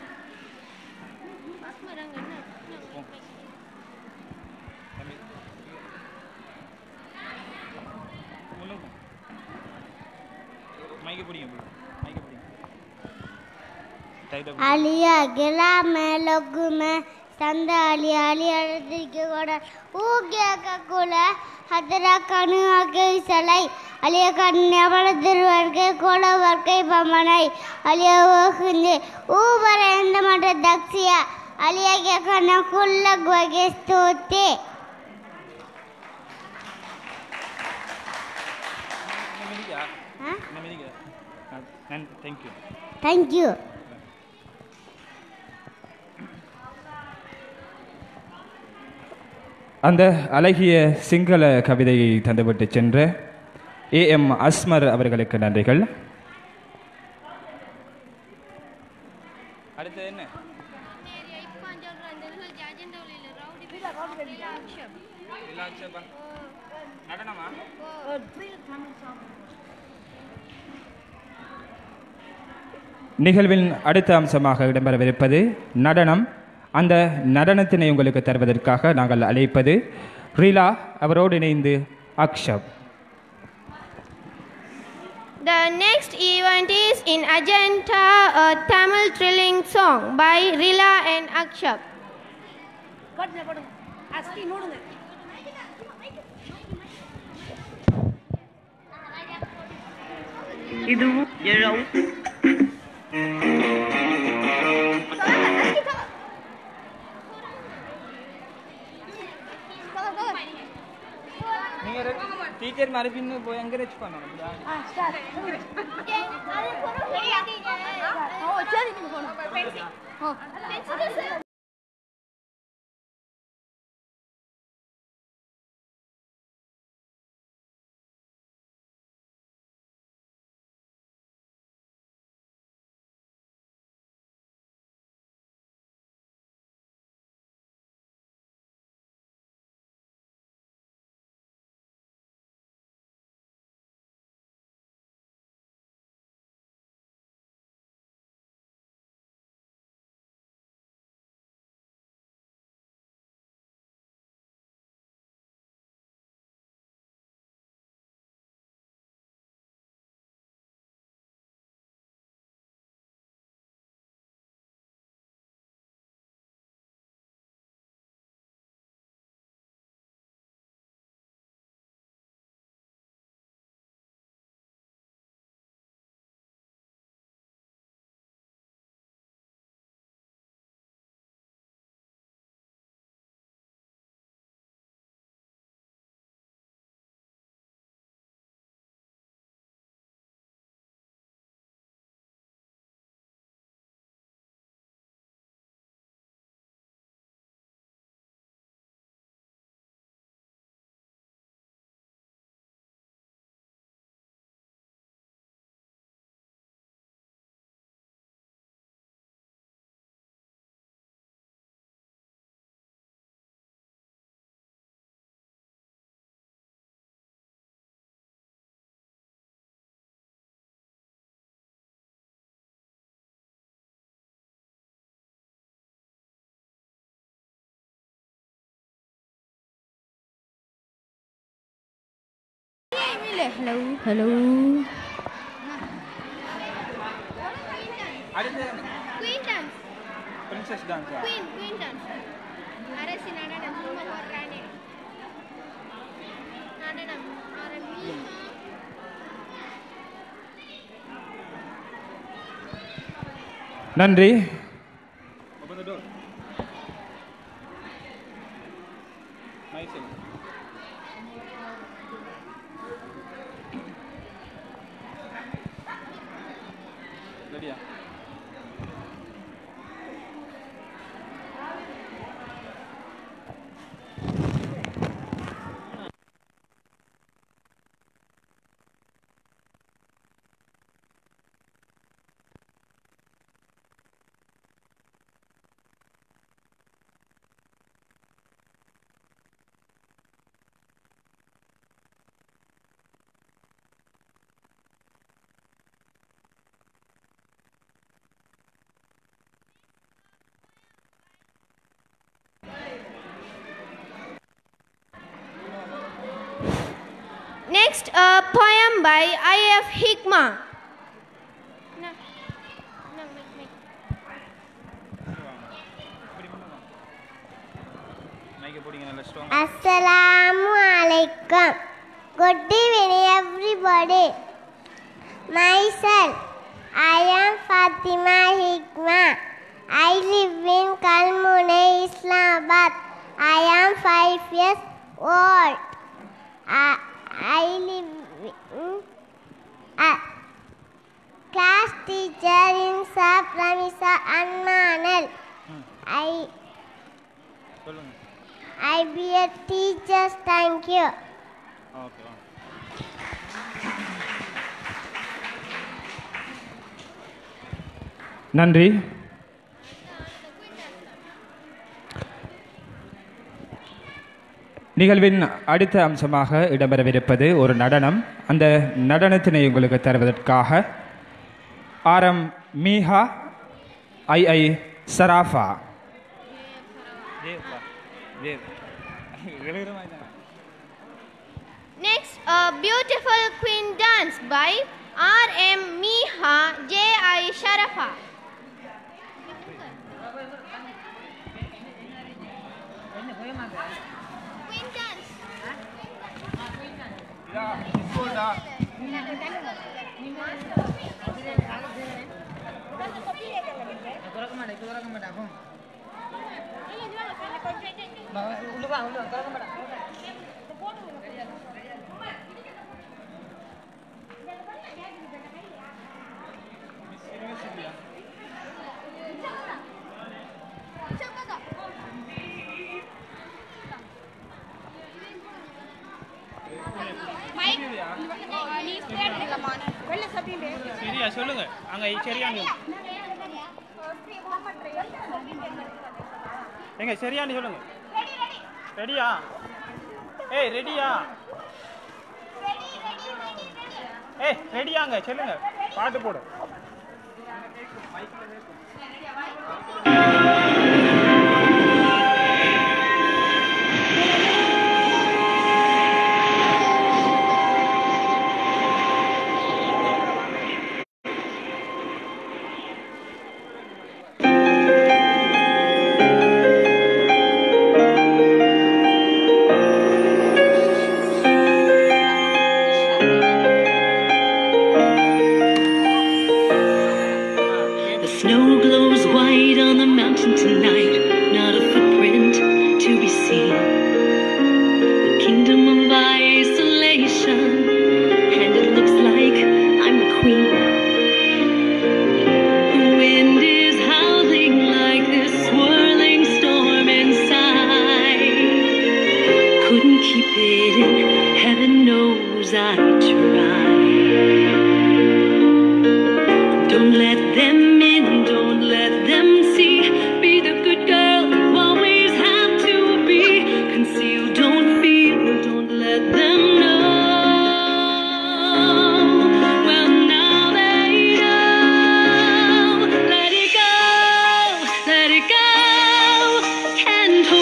Alia gela me logu me sanda ali adirke goda uge kakula hadra kanu age salai alia kanne avaladir varge kola varge pamanai alia okhne u barenda mata daksiya alia ge kana kullag vage stote. Thank you.
அந்த அழகிய சிங்கள கவிதையை தந்துவிட்டு சென்ற a.m.. Asmar அவர்களுக்கு நன்றிகள். அடுத்து என்ன? நிகழ்வின் அடுத்த அம்சமாக இடம்பெறவிருப்பது நடனம். அந்த நடனத்தினை உங்களுக்கு தருவதற்காக நாங்கள் அழைப்பது ரீலா அவரோடு இணைந்து Akshap.
The next event is in Ajanta, a Tamil thrilling song by Rila and Akshap.
Teacher மாதிரி பின்னு போய் என்கரேஜ் பண்ணணும்.
ஹலோ ஹலோ
அடுத்து
Queen dance.
Princess dance
Queen dance. அரசி நடனம் சும்மா போடுறானே. நடனம் ஆரம்பி.
நன்றி.
Open the door. Nice. Ready?
Next, a poem by I.F. Hikma. No, make.
Assalamu alaikum. Good evening, everybody. Myself, I am Fatima Hikma. I live in Kalmune, Islamabad. I am 5 years old. I live class teacher in Sapramisa Anmanal. I be a teacher. Thank you.
Okay.
நன்றி. நிகழ்வின் அடுத்த அம்சமாக இடம்பெறவிருப்பது ஒரு நடனம். அந்த நடனத்தினை உங்களுக்கு தருவதற்காக RM மீஹா II சராஃபா.
Next, a beautiful queen dance by RM Miha JI Sharafa. Queen dance.
சரியா சொல்லுங்க அங்க சரியானு எங்க சரியானு சொல்லுங்க. ரெடியா? ஏய் ரெடியா? ஏய் ரெடியாங்க சொல்லுங்க. பாட்டு போடு.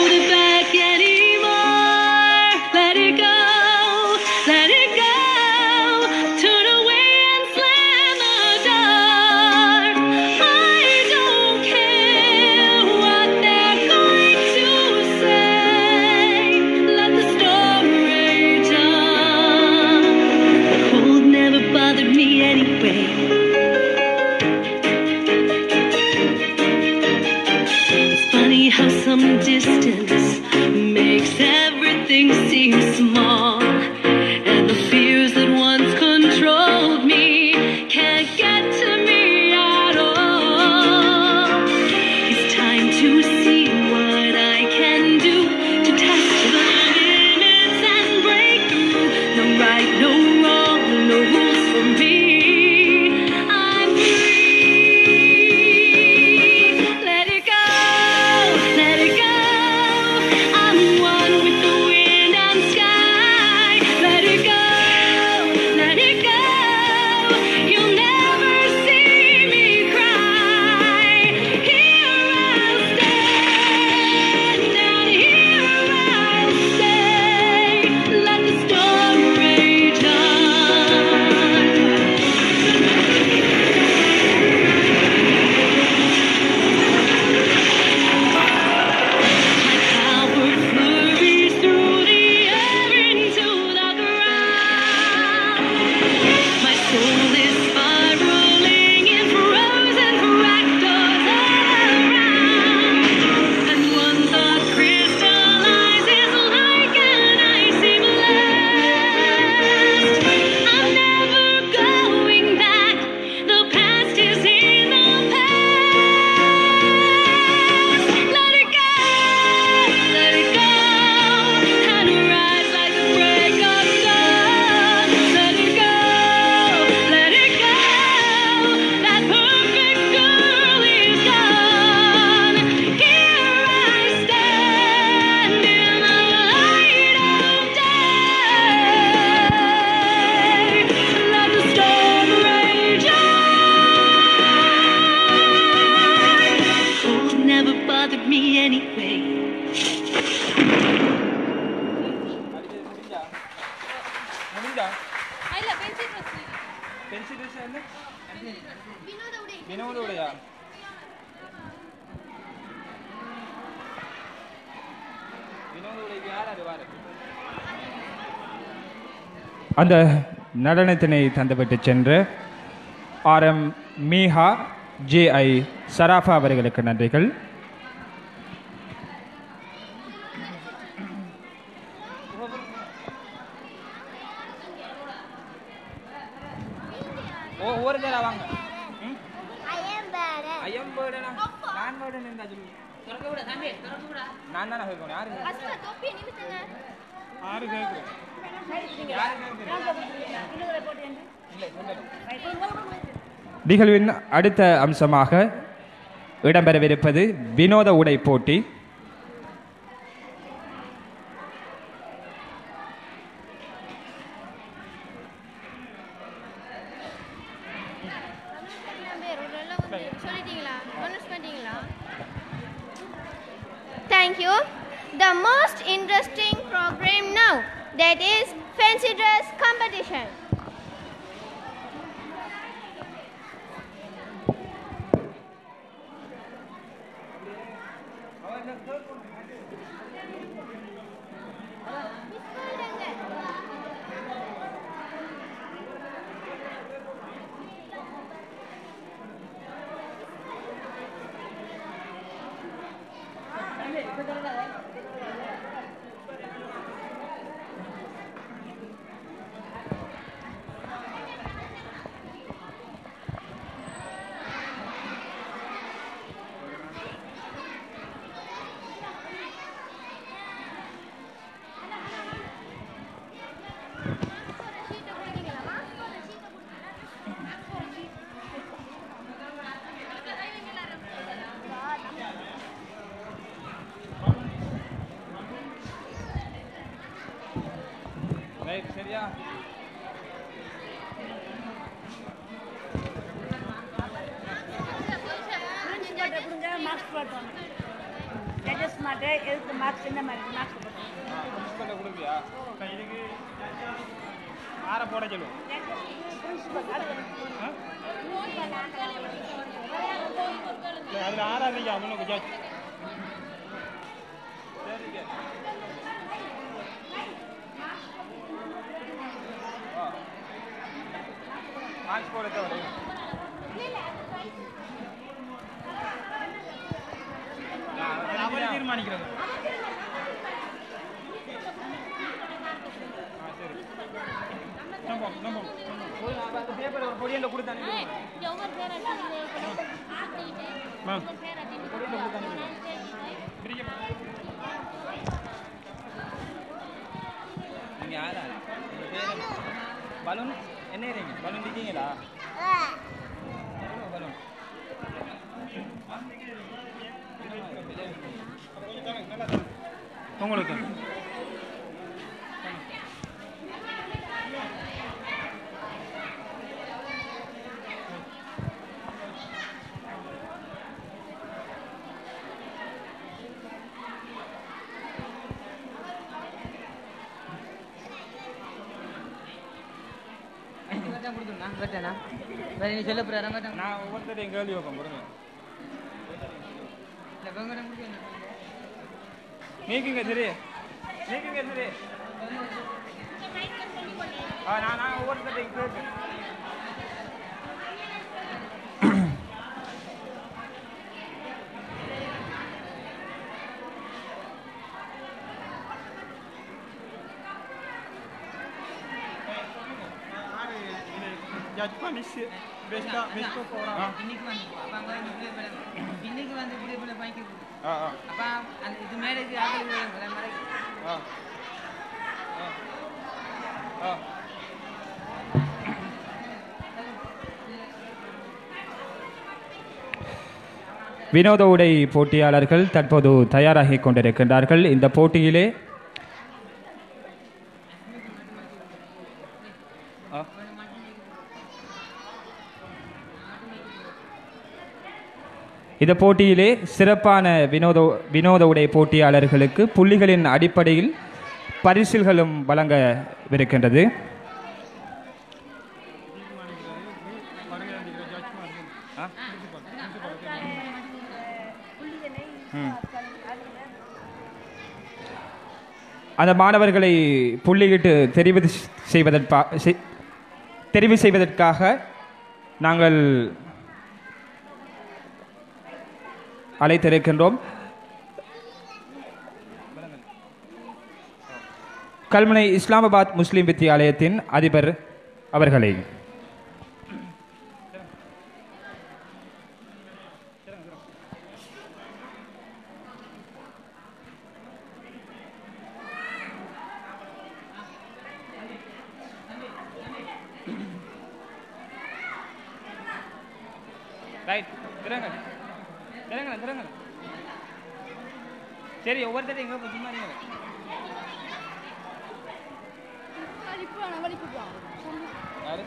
Let it go.
வினோத உடையா? வினோத உடைக்கு யார் அறிவார்?
அந்த நடனத்தினை தந்துவிட்டு சென்று RM மீஹா JI சராஃபா அவர்களுக்கு நன்றிகள்.
ஒவ்வொரு தடவை வாங்க. ஐயம்பேடனா நான் பேடன் இருந்தா சொல்லு. திறக்க விட தம்பி, திறக்க விட. நான் தான கேட்கணும். யாரு?
அஸ்மா தொப்பி நிமித்தங்க.
யாரு கேக்குறீங்க?
நிகழ்வின் அடுத்த அம்சமாக இடம்பெறவிருப்பது வினோத உடை போட்டி.
Thank you. The most interesting program now, that is fancy dress competition.
Right சரியா?
மார்க்ஸ் போட்டோம். ஜட்ஜஸ் மாட்டே எதுக்கு மார்க்ஸ் என்ன மாதிரி மார்க்ஸ் போட்டோம்.
பிரின்சிபல்ல கொடுப்பியா?
இதுக்கு ஆற போட சொல்லுவோம். அதுல ஆறா இல்லையா அவனுக்கு ஜட்ஜ்.
சரிங்க. மார்க்ஸ் போட தேவை.
அவரே தீர்மானிக்கிறது.
அந்த பேப்பர் ஒரு பொடியல்ல கொடுத்தானே. நீங்க யாரா? பலூன் என்ன ஏறீங்க? பலூன் இருக்கீங்களா? பலூன்
உங்களுக்கு
நான் ஒவ்வொருத்தரையும் கேள்வி வைப்பேன் கொடுங்க. நீக்குங்க சரி, நீக்குங்க சரி. நான் ஒவ்வொருத்தரையும் கேட்பேன்.
ஜட்ஜ் பண்ணி பெஸ்டா பெஸ்டா போறான்.
இன்னைக்கு வந்து இப்படி இப்படி பாக்கி
ஆ ஆ
அப்ப அந்த இது மேரேஜ் ஆகல மேரேஜ்
ஆ ஆ
வினோத உடை போட்டியாளர்கள் தற்போது தயாராகி கொண்டிருக்கின்றார்கள். இந்த போட்டியிலே இந்த போட்டியிலே சிறப்பான வினோத உடை போட்டியாளர்களுக்கு புள்ளிகளின் அடிப்படையில் பரிசில்களும் வழங்கவிருக்கின்றது. அந்த மாணவர்களை புள்ளியிட்டு தெரிவு செய்வதற்காக நாங்கள் அழைத்திருக்கின்றோம். கல்முனை இஸ்லாமாபாத் முஸ்லிம் வித்தியாலயத்தின் அதிபர் அவர்களை.
சரி ஒவ்வொருத்தரும் எங்க சும்மா யாரு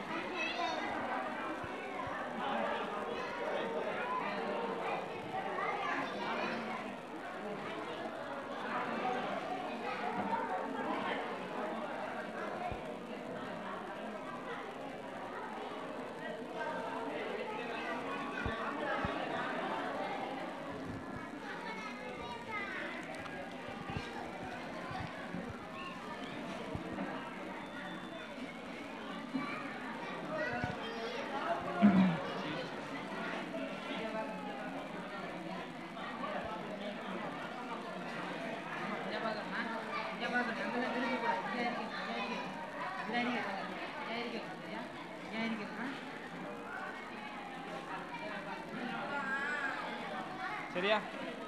சரியா?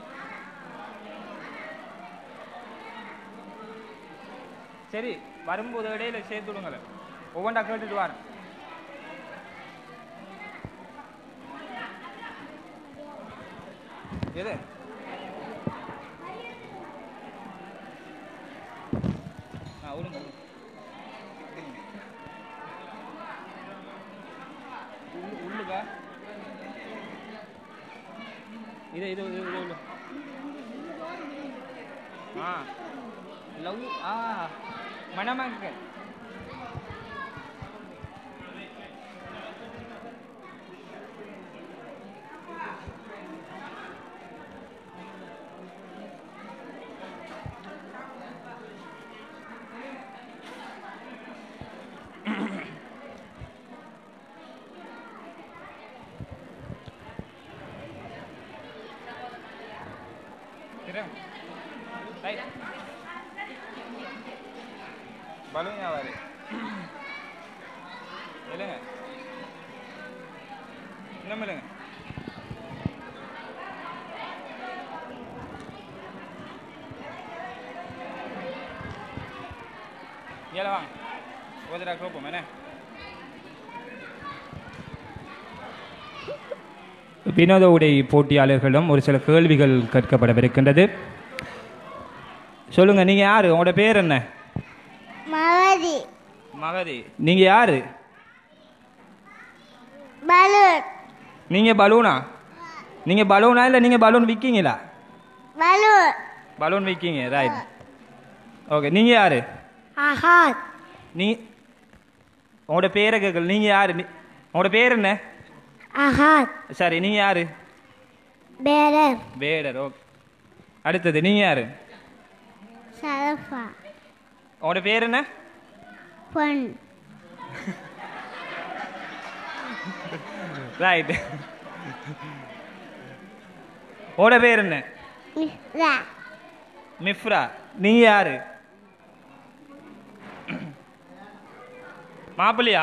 சரி வரும்போது இடையில சேர்த்து விடுங்களேன். ஒவ்வொன்றா கேட்டுட்டு வாரேன். எது விடுங்க உள்ளுக்கா இது இது இது இது லவ் மணமக்கள் பலூன் வியாபாரி இல்லைங்க இன்னும் இல்லைங்க ஏழை வாங்க ஓதரா கோப்போம் என்ன
வினோத உடை போட்டியாளர்களும் ஒரு சில கேள்விகள் கேட்கப்படவிருக்கின்றது. சொல்லுங்க, நீங்க யாரு? உங்களோட பேர் என்ன?
மகதி.
மகதி. நீங்க யாரு?
பலூன்.
நீங்க பலூனா? நீங்க பலூனா இல்ல நீங்க பலூன் விக்கீங்களா?
பலூன்.
பலூன் விக்கீங்க, ரைட். ஓகே, நீங்க யாரு?
அஹாத்.
நீ உங்களோட பேரை கேட்கல. நீங்க யாரு? உங்களோட பேர் என்ன?
அஹாத்.
சரி, நீங்க யாரு?
பேரர்.
பேரர். ஓகே. அடுத்தது நீங்க யாரு?
சரஃபா.
உங்களோட பேர் என்ன?
பொன்.
ரைட். உங்களோட பேர் என்ன?
மிஃப்ரா.
மிஃப்ரா. நீங்க யாரு? மாப்பிள்ளையா?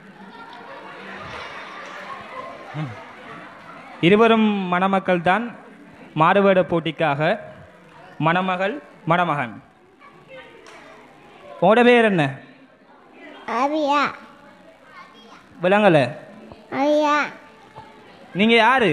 இருவரும் மணமக்கள் தான். மாறுவேட போட்டிக்காக மணமகள் மணமகன். உங்களோட பேர் என்ன?
அரியா.
விளங்கல.
அரியா.
நீங்க யாரு?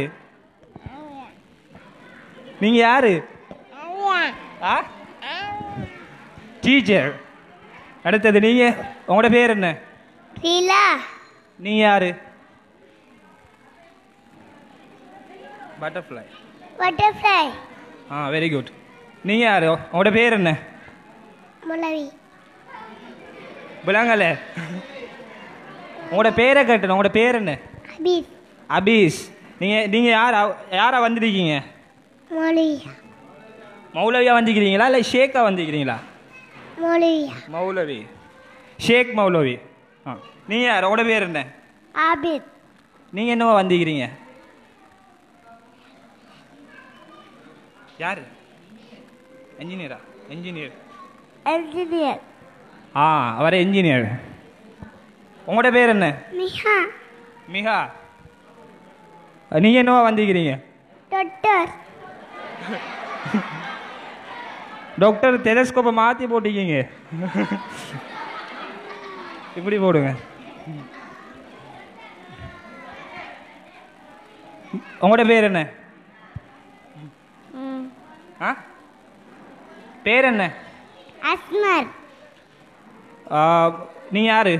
நீங்க யாரு?
அரியா.
டீச்சர். அடுத்தது நீங்க, உங்களோட பேர் என்ன?
லீலா.
நீங்க யாரு? பட்டர்ஃப்ளை.
பட்டர்ஃப்ளை.
Very good. நீங்க யாரு? உங்களோட பேர் என்ன?
முலவி.
விளங்கல. உங்களோட பேரை கேட்டேன். உங்களோட பேர் என்ன?
அபீஸ்.
அபீஸ். நீங்கள் யாரா வந்திருக்கீங்க?
மௌலவியா.
மௌலவியா வந்திருக்கிறீங்களா இல்லை ஷேக்கா வந்திருக்கிறீங்களா?
மௌலவியா.
மௌலவி. ஷேக் மௌலவி. ஆ நீங்கள் யார்? உங்களோட பேர் என்ன?
ஆபித்.
நீங்கள் என்னவா வந்திருக்கிறீங்க? யார்? என்ஜினியரா? என்ஜினியர்.
என்ஜினியர்.
ஆ அவரை என்ஜினியர். உங்களோட பேர் என்ன?
மிஹா.
மிஹா. நீங்கள் என்னவா வந்திருக்கிறீங்க?
டாக்டர்.
டாக்டர் டெலஸ்கோப்பை மாற்றி போட்டிருக்கீங்க. இப்படி போடுங்க. உங்களோட பேர் என்ன? ஆ பேர் என்ன?
அஸ்மர்.
நீ யாரு?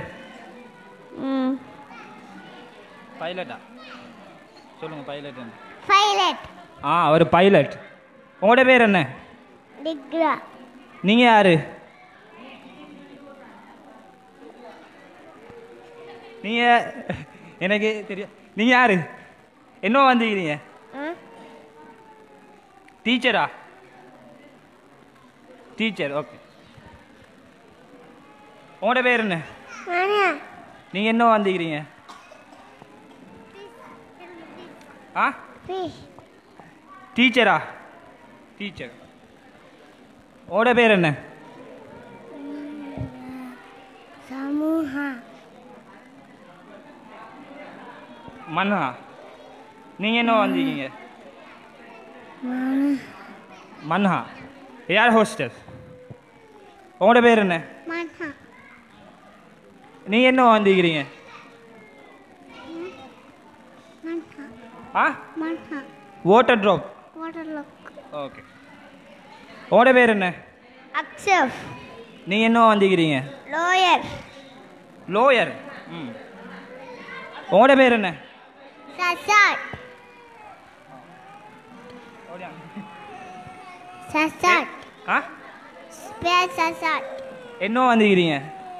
பைலட்டா? சொல்லுங்க பைலட்.
பைலட்.
அவர் பைலட். உங்களோட பேர் என்ன?
டிக்ரா.
நீங்க யாரு? நீங்க எனக்கு தெரியும். நீங்க யாரு? என்ன வந்திருக்கிறீங்க? டீச்சரா? டீச்சர். ஓகே. உங்களோட பேர் என்ன? நீங்க என்ன வந்திருக்கிறீங்க? ஆ டீச்சரா? டீச்சர். உங்களோட பேர் என்ன?
சமூகா.
மன்ஹா. நீங்க என்ன வந்திருக்கீங்க? மன்ஹா. யார் ஹோஸ்டர்? உங்களோட பேர் என்ன?
மன்ஹா.
நீங்க என்ன வந்திருக்கிறீங்க?
மன்ஹா.
ஆ
Manha.
Water drop.
Water lock.
Okay. உங்களோட பேர் என்ன?
அக்ஷப்.
நீங்க என்ன வந்திருக்கிறீங்க?
லோயர்.
லோயர். உங்களோட பேர் என்ன?
சசாட். சசாட்.
ஆ
ஸ்பேஸ் சசாட்.
என்ன வந்திருக்கிறீங்க?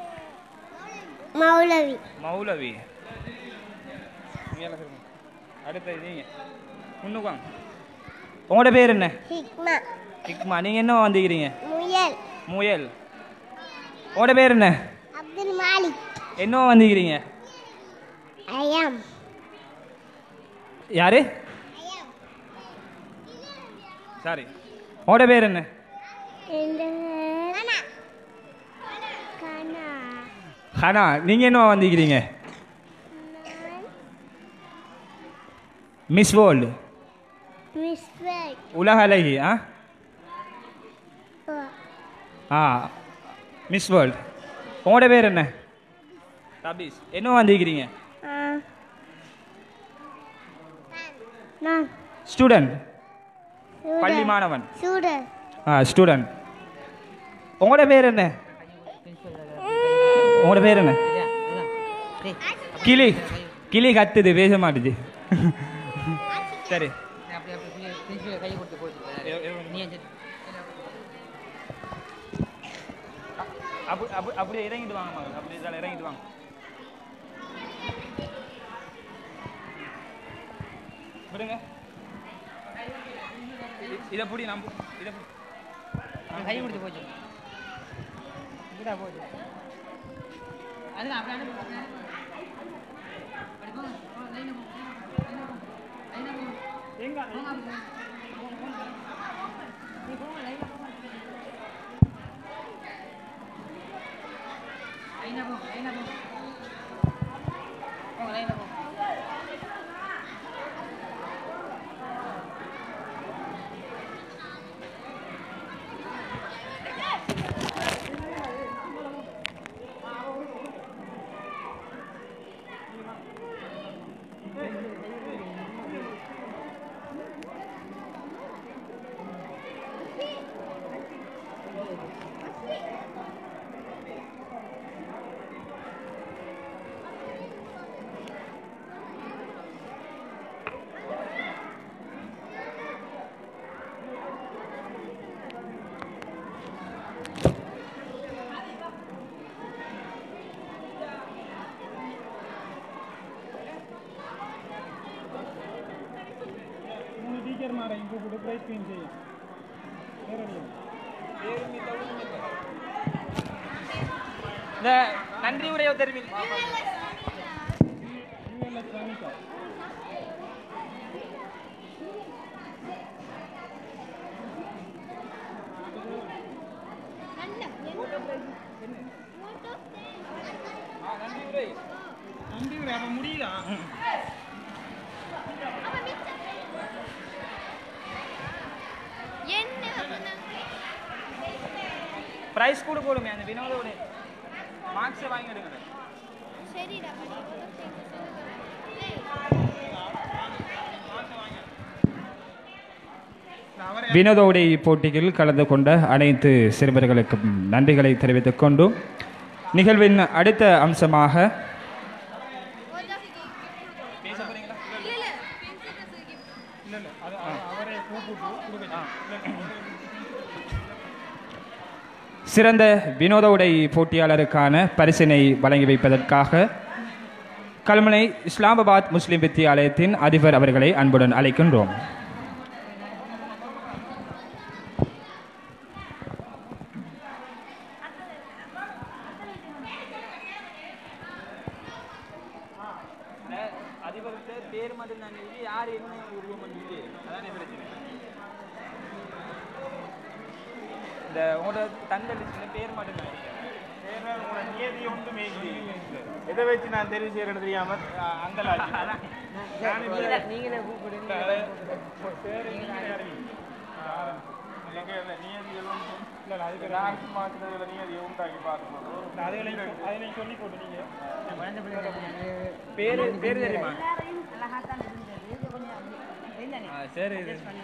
மௌலவி.
மௌலவி. அடுத்து நீங்க முன்னுக்கு வாங்க. உங்களோட பேர் என்ன?
ஹிக்மா.
ஹிக்மா. நீங்க என்ன வந்திருக்கிறீங்க?
முயல்.
முயல். உங்களோட பேர் என்ன?
அப்துல் மாலிக்.
என்ன வந்திருக்கிறீங்க?
ஐயம்.
யாரு? சாரி. உங்களோட பேர் என்ன? ஹனா. நீங்க என்ன வந்திருக்கிறீங்க? Miss world.
Miss world.
உலக அழகி. Miss world. உங்களோட பேர் என்ன? தபீஸ். என்ன வந்திருக்கிறீங்க? ஸ்டூடெண்ட். பள்ளி மாணவன். ஸ்டூடெண்ட். உங்களோட பேர் என்ன? உங்களோட பேர் என்ன? கிளி. கிளி கத்துது, பேச மாட்டுது. சரி. அப்படியே இறங்கிட்டு வாங்க மகள். அப்படியே இறங்கிட்டு வாங்க. விடுங்க. இதை புடி. நம்ம இதை
கை கொடுத்து போச்சு. இங்கடா போச்சு. அதுல அப்படியே அனுப்பி. அப்படி போங்க. லைனா போ. லைனா போ. எங்க? போங்க அப்படி. நீ போங்க லைனா போ. லைனா போ. லைனா போ. போங்க லைனா போ.
சேர்மாரையும் கூப்பிட்டு பிரைஸ் ஸ்கிரீன் செய்யும்
இந்த நன்றி உரையை தெரிவிங்க.
நன்றி உரை அப்ப முடியல
பிரைஸ் கூட போடுமே அந்த வினோதோட மார்க்ஸை வாங்கி எடுங்க.
சரிடா
வினோத உடை போட்டியில் கலந்து கொண்ட அனைத்து சிறுவர்களுக்கும் நன்றிகளை தெரிவித்துக் கொண்டு நிகழ்வின் அடுத்த அம்சமாக சிறந்த வினோத உடை போட்டியாளருக்கான பரிசினை வழங்கி வைப்பதற்காக கல்முனை இஸ்லாமாபாத் முஸ்லிம் வித்தியாலயத்தின் அதிபர் அவர்களை அன்புடன் அழைக்கின்றோம்.
அதிபருக்கு பேர் மட்டும் தான் யார் என்ன உருவம் பண்ணி அதான் பிரச்சனை. இந்த உங்களோட தந்த லிஸ்ட்ல பேர் மட்டும் தான்
உங்களோட நியதி ஒன்றுமே எதை வச்சு நான் தெரிவு செய்யறது தெரியாம அங்கலாச்சு
நீங்களே கூப்பிடுங்க.
நியதிகளும் அதுக்கு மாற்றுறதுல நியதியை உண்டாக்கி பார்க்கணும். அதிலையும் சொல்லி போட்டு நீங்க
பேரு பேரு தெரியுமா? சரி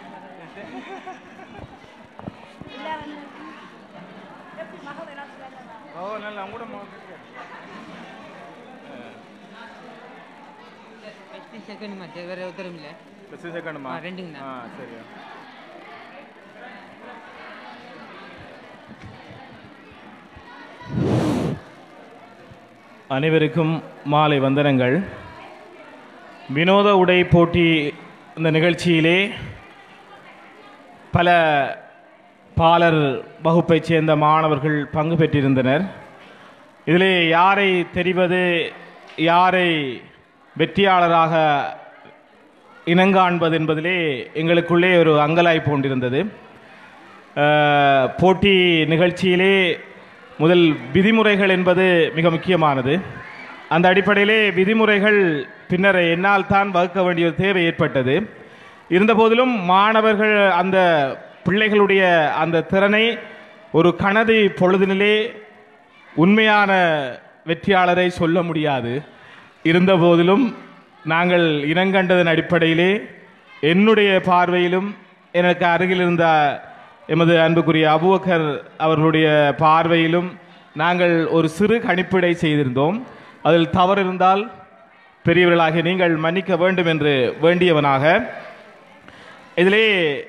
ஓ நல்லா கூட
செகண்ட் மேட்ச் வேற உத்தரம் இல்ல.
செகண்ட்மா
ரெண்டுங்க.
சரி. அனைவருக்கும் மாலை வந்தனங்கள். வினோத உடை போட்டி இந்த நிகழ்ச்சியிலே பல பாலர் வகுப்பைச் சேர்ந்த மாணவர்கள் பங்கு பெற்றிருந்தனர். இதிலே யாரை தெரிவது, யாரை வெற்றியாளராக இனங்காண்பது என்பதிலே எங்களுக்குள்ளே ஒரு அங்கலாய்ப்பு கொண்டிருந்தது. போட்டி நிகழ்ச்சியிலே முதல் விதிமுறைகள் என்பது மிக முக்கியமானது. அந்த அடிப்படையிலே விதிமுறைகள் பின்னர் என்னால் தான் வகுக்க வேண்டிய தேவை ஏற்பட்டது. இருந்தபோதிலும் மாணவர்கள் அந்த பிள்ளைகளுடைய அந்த திறனை ஒரு கனதி பொழுதினிலே உண்மையான வெற்றியாளரை சொல்ல முடியாது. இருந்தபோதிலும் நாங்கள் இனங்கண்டதன் அடிப்படையிலே என்னுடைய பார்வையிலும் எனக்கு அருகில் இருந்த எமது அன்புக்குரிய அபூபக்கர் அவர்களுடைய பார்வையிலும் நாங்கள் ஒரு சிறு கணிப்பிடை செய்திருந்தோம். அதில் தவறு இருந்தால் பெரியவர்களாக நீங்கள் மன்னிக்க வேண்டும் என்று வேண்டியவனாக இதிலே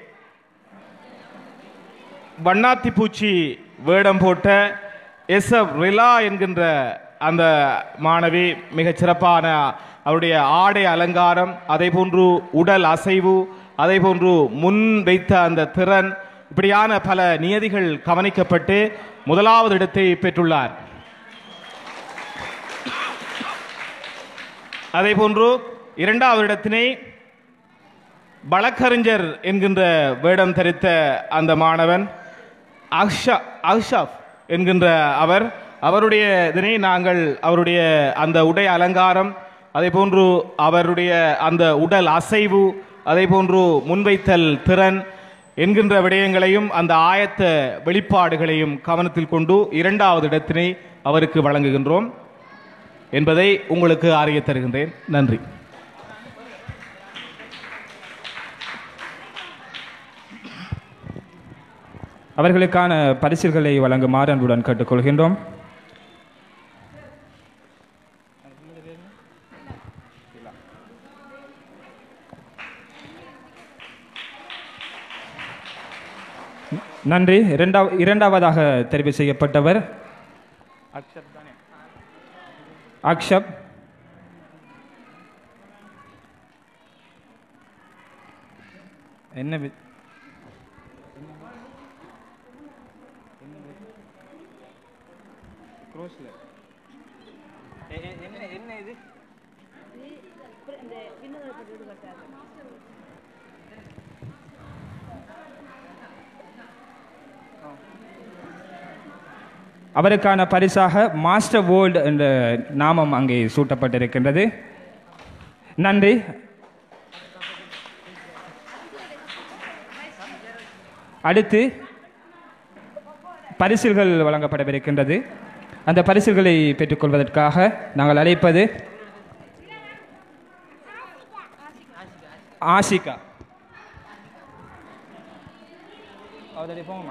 வண்ணாத்தி பூச்சி வேடம் போட்ட எஸ்எஃப் ரிலா என்கின்ற அந்த மாணவி மிகச் சிறப்பான அவருடைய ஆடை அலங்காரம், அதே போன்று உடல் அசைவு, அதே போன்று முன் வைத்த அந்த திறன், இப்படியான பல நியதிகள் கவனிக்கப்பட்டு முதலாவது இடத்தை பெற்றுள்ளார். அதே போன்று இரண்டாவது இடத்தினை வழக்கறிஞர் என்கின்ற வேடம் தரித்த அந்த மாணவன் அக்ஷப் என்கின்ற அவருடைய இதனை நாங்கள் அவருடைய அந்த உடை அலங்காரம், அதே போன்று அவருடைய அந்த உடல் அசைவு, அதே போன்று முன்வைத்தல் திறன் என்கின்ற விடயங்களையும் அந்த ஆயத்த வெளிப்பாடுகளையும் கவனத்தில் கொண்டு இரண்டாவது இடத்தினை அவருக்கு வழங்குகின்றோம் என்பதை உங்களுக்கு அறிய தருகின்றேன். நன்றி.
அவர்களுக்கான பரிசுகளை வழங்குமாறு அன்புடன் கேட்டுக்கொள்கின்றோம். நன்றி. இரண்டாவதாக தெரிவு செய்யப்பட்டவர் அக்ஷப். என்ன
க்ரோஸில் என்ன இது
இந்த விண்ணப்பத்தை ஈடுபட்டாங்க.
அவருக்கான பரிசாக மாஸ்டர் வேர்ல்டு என்ற நாமம் அங்கே சூட்டப்பட்டிருக்கின்றது. நன்றி. அடுத்து பரிசுகள் வழங்கப்படவிருக்கின்றது. அந்த பரிசுகளை பெற்றுக்கொள்வதற்காக நாங்கள் அழைப்பது ஆஷிகா. அவருடைய போமா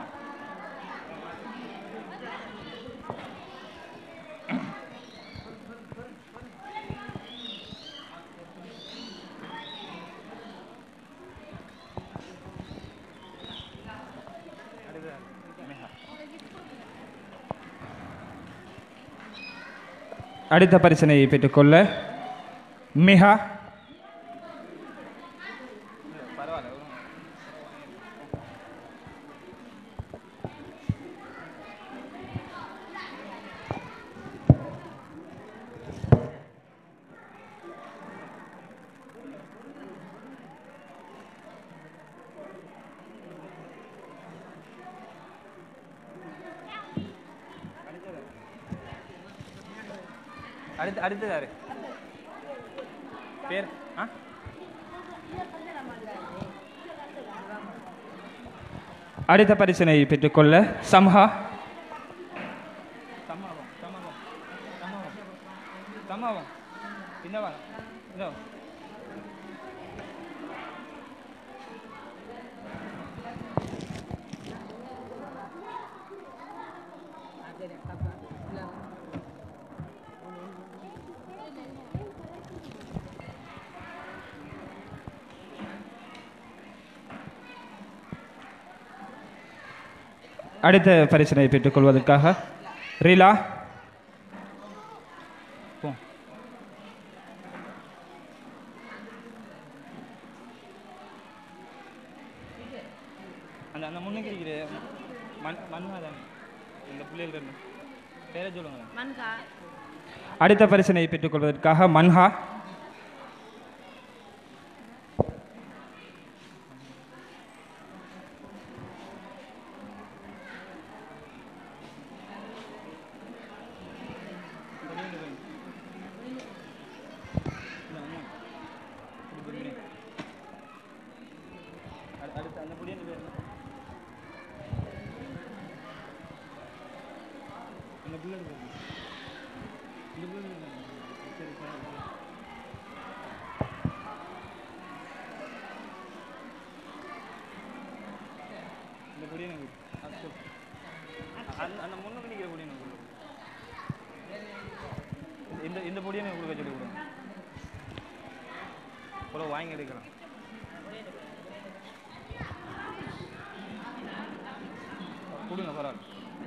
அடுத்த பரிசனை பெற்றுக்கொள்ள மிகா. அடுத்தது யாரு பேர்? அடுத்த பரிசனை பெற்றுக்கொள்ள சம்ஹா. அடுத்த பரிசனை பெற்றுக்கொள்வதற்காக ரீலா. அந்த முன்னுக்கு இருக்கிற மன்ஹா தானே இந்த பிள்ளைகள் பேரை சொல்லுங்க. மன்ஹா. அடுத்த பரிசனை பெற்றுக்கொள்வதற்காக மன்ஹா. அந்த முன்னுக்கு நிற்கிற பொடியை இந்த பொடியை கொடுக்க சொல்லி கொடுங்க. அப்புறம் வாங்கி எடுக்கலாம். கொடுங்க பரவாயில்ல.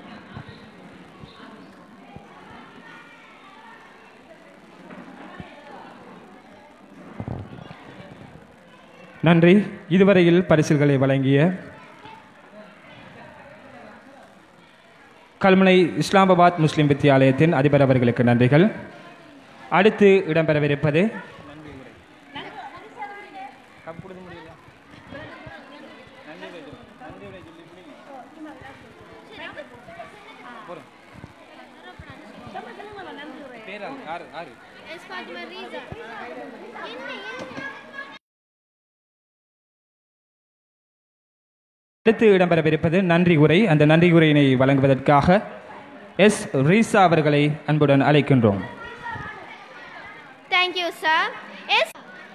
நன்றி. இதுவரையில் பரிசுகளை வழங்கிய கல்முனை இஸ்லாமாபாத் முஸ்லிம் வித்தியாலயத்தின் அதிபர் அவர்களுக்கு நன்றிகள். அடுத்து இடம்பெறவிருப்பது அடுத்து இடம்பெறவிருப்பது நன்றி உரை. அந்த நன்றி உரையினை வழங்குவதற்காக எஸ் ரீசா அவர்களை அன்புடன் அழைக்கின்றோம்.
Thank you, sir. Yes.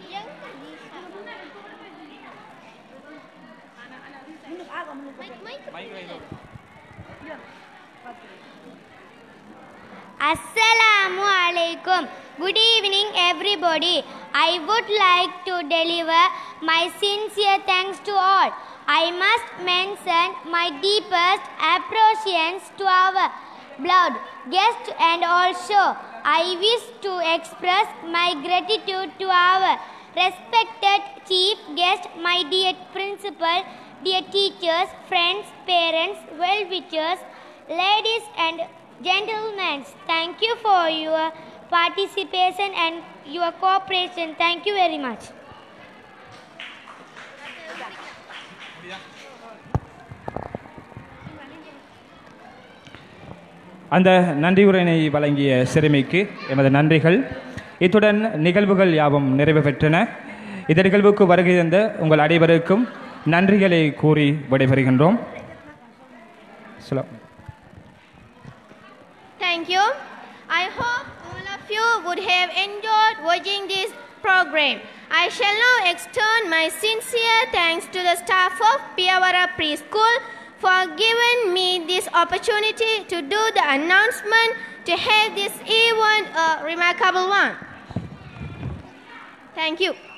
Assalamu alaikum. Good evening, everybody. I would like to deliver my sincere thanks to all. I must mention my deepest appreciations to our beloved guest, and also I wish to express my gratitude to our respected chief guest, my dear principal, dear teachers, friends, parents, well-wishers, ladies and gentlemen, thank you for your participation and your cooperation. Thank you very much.
அந்த நன்றியுரையினை வழங்கிய சிறுமிக்கு எமது நன்றிகள். இத்துடன் நிகழ்வுகள் யாவும் நிறைவு பெற்றன. இந்த நிகழ்வுக்கு வருகை தந்த உங்கள் அனைவருக்கும் நன்றிகளை கூறி விடைபெறுகின்றோம்.
Thank you. I hope all of you would have enjoyed watching this program. I shall now extend my sincere thanks to the staff of Piyawara Preschool for giving me this opportunity to do the announcement to have this event a remarkable one. Thank you.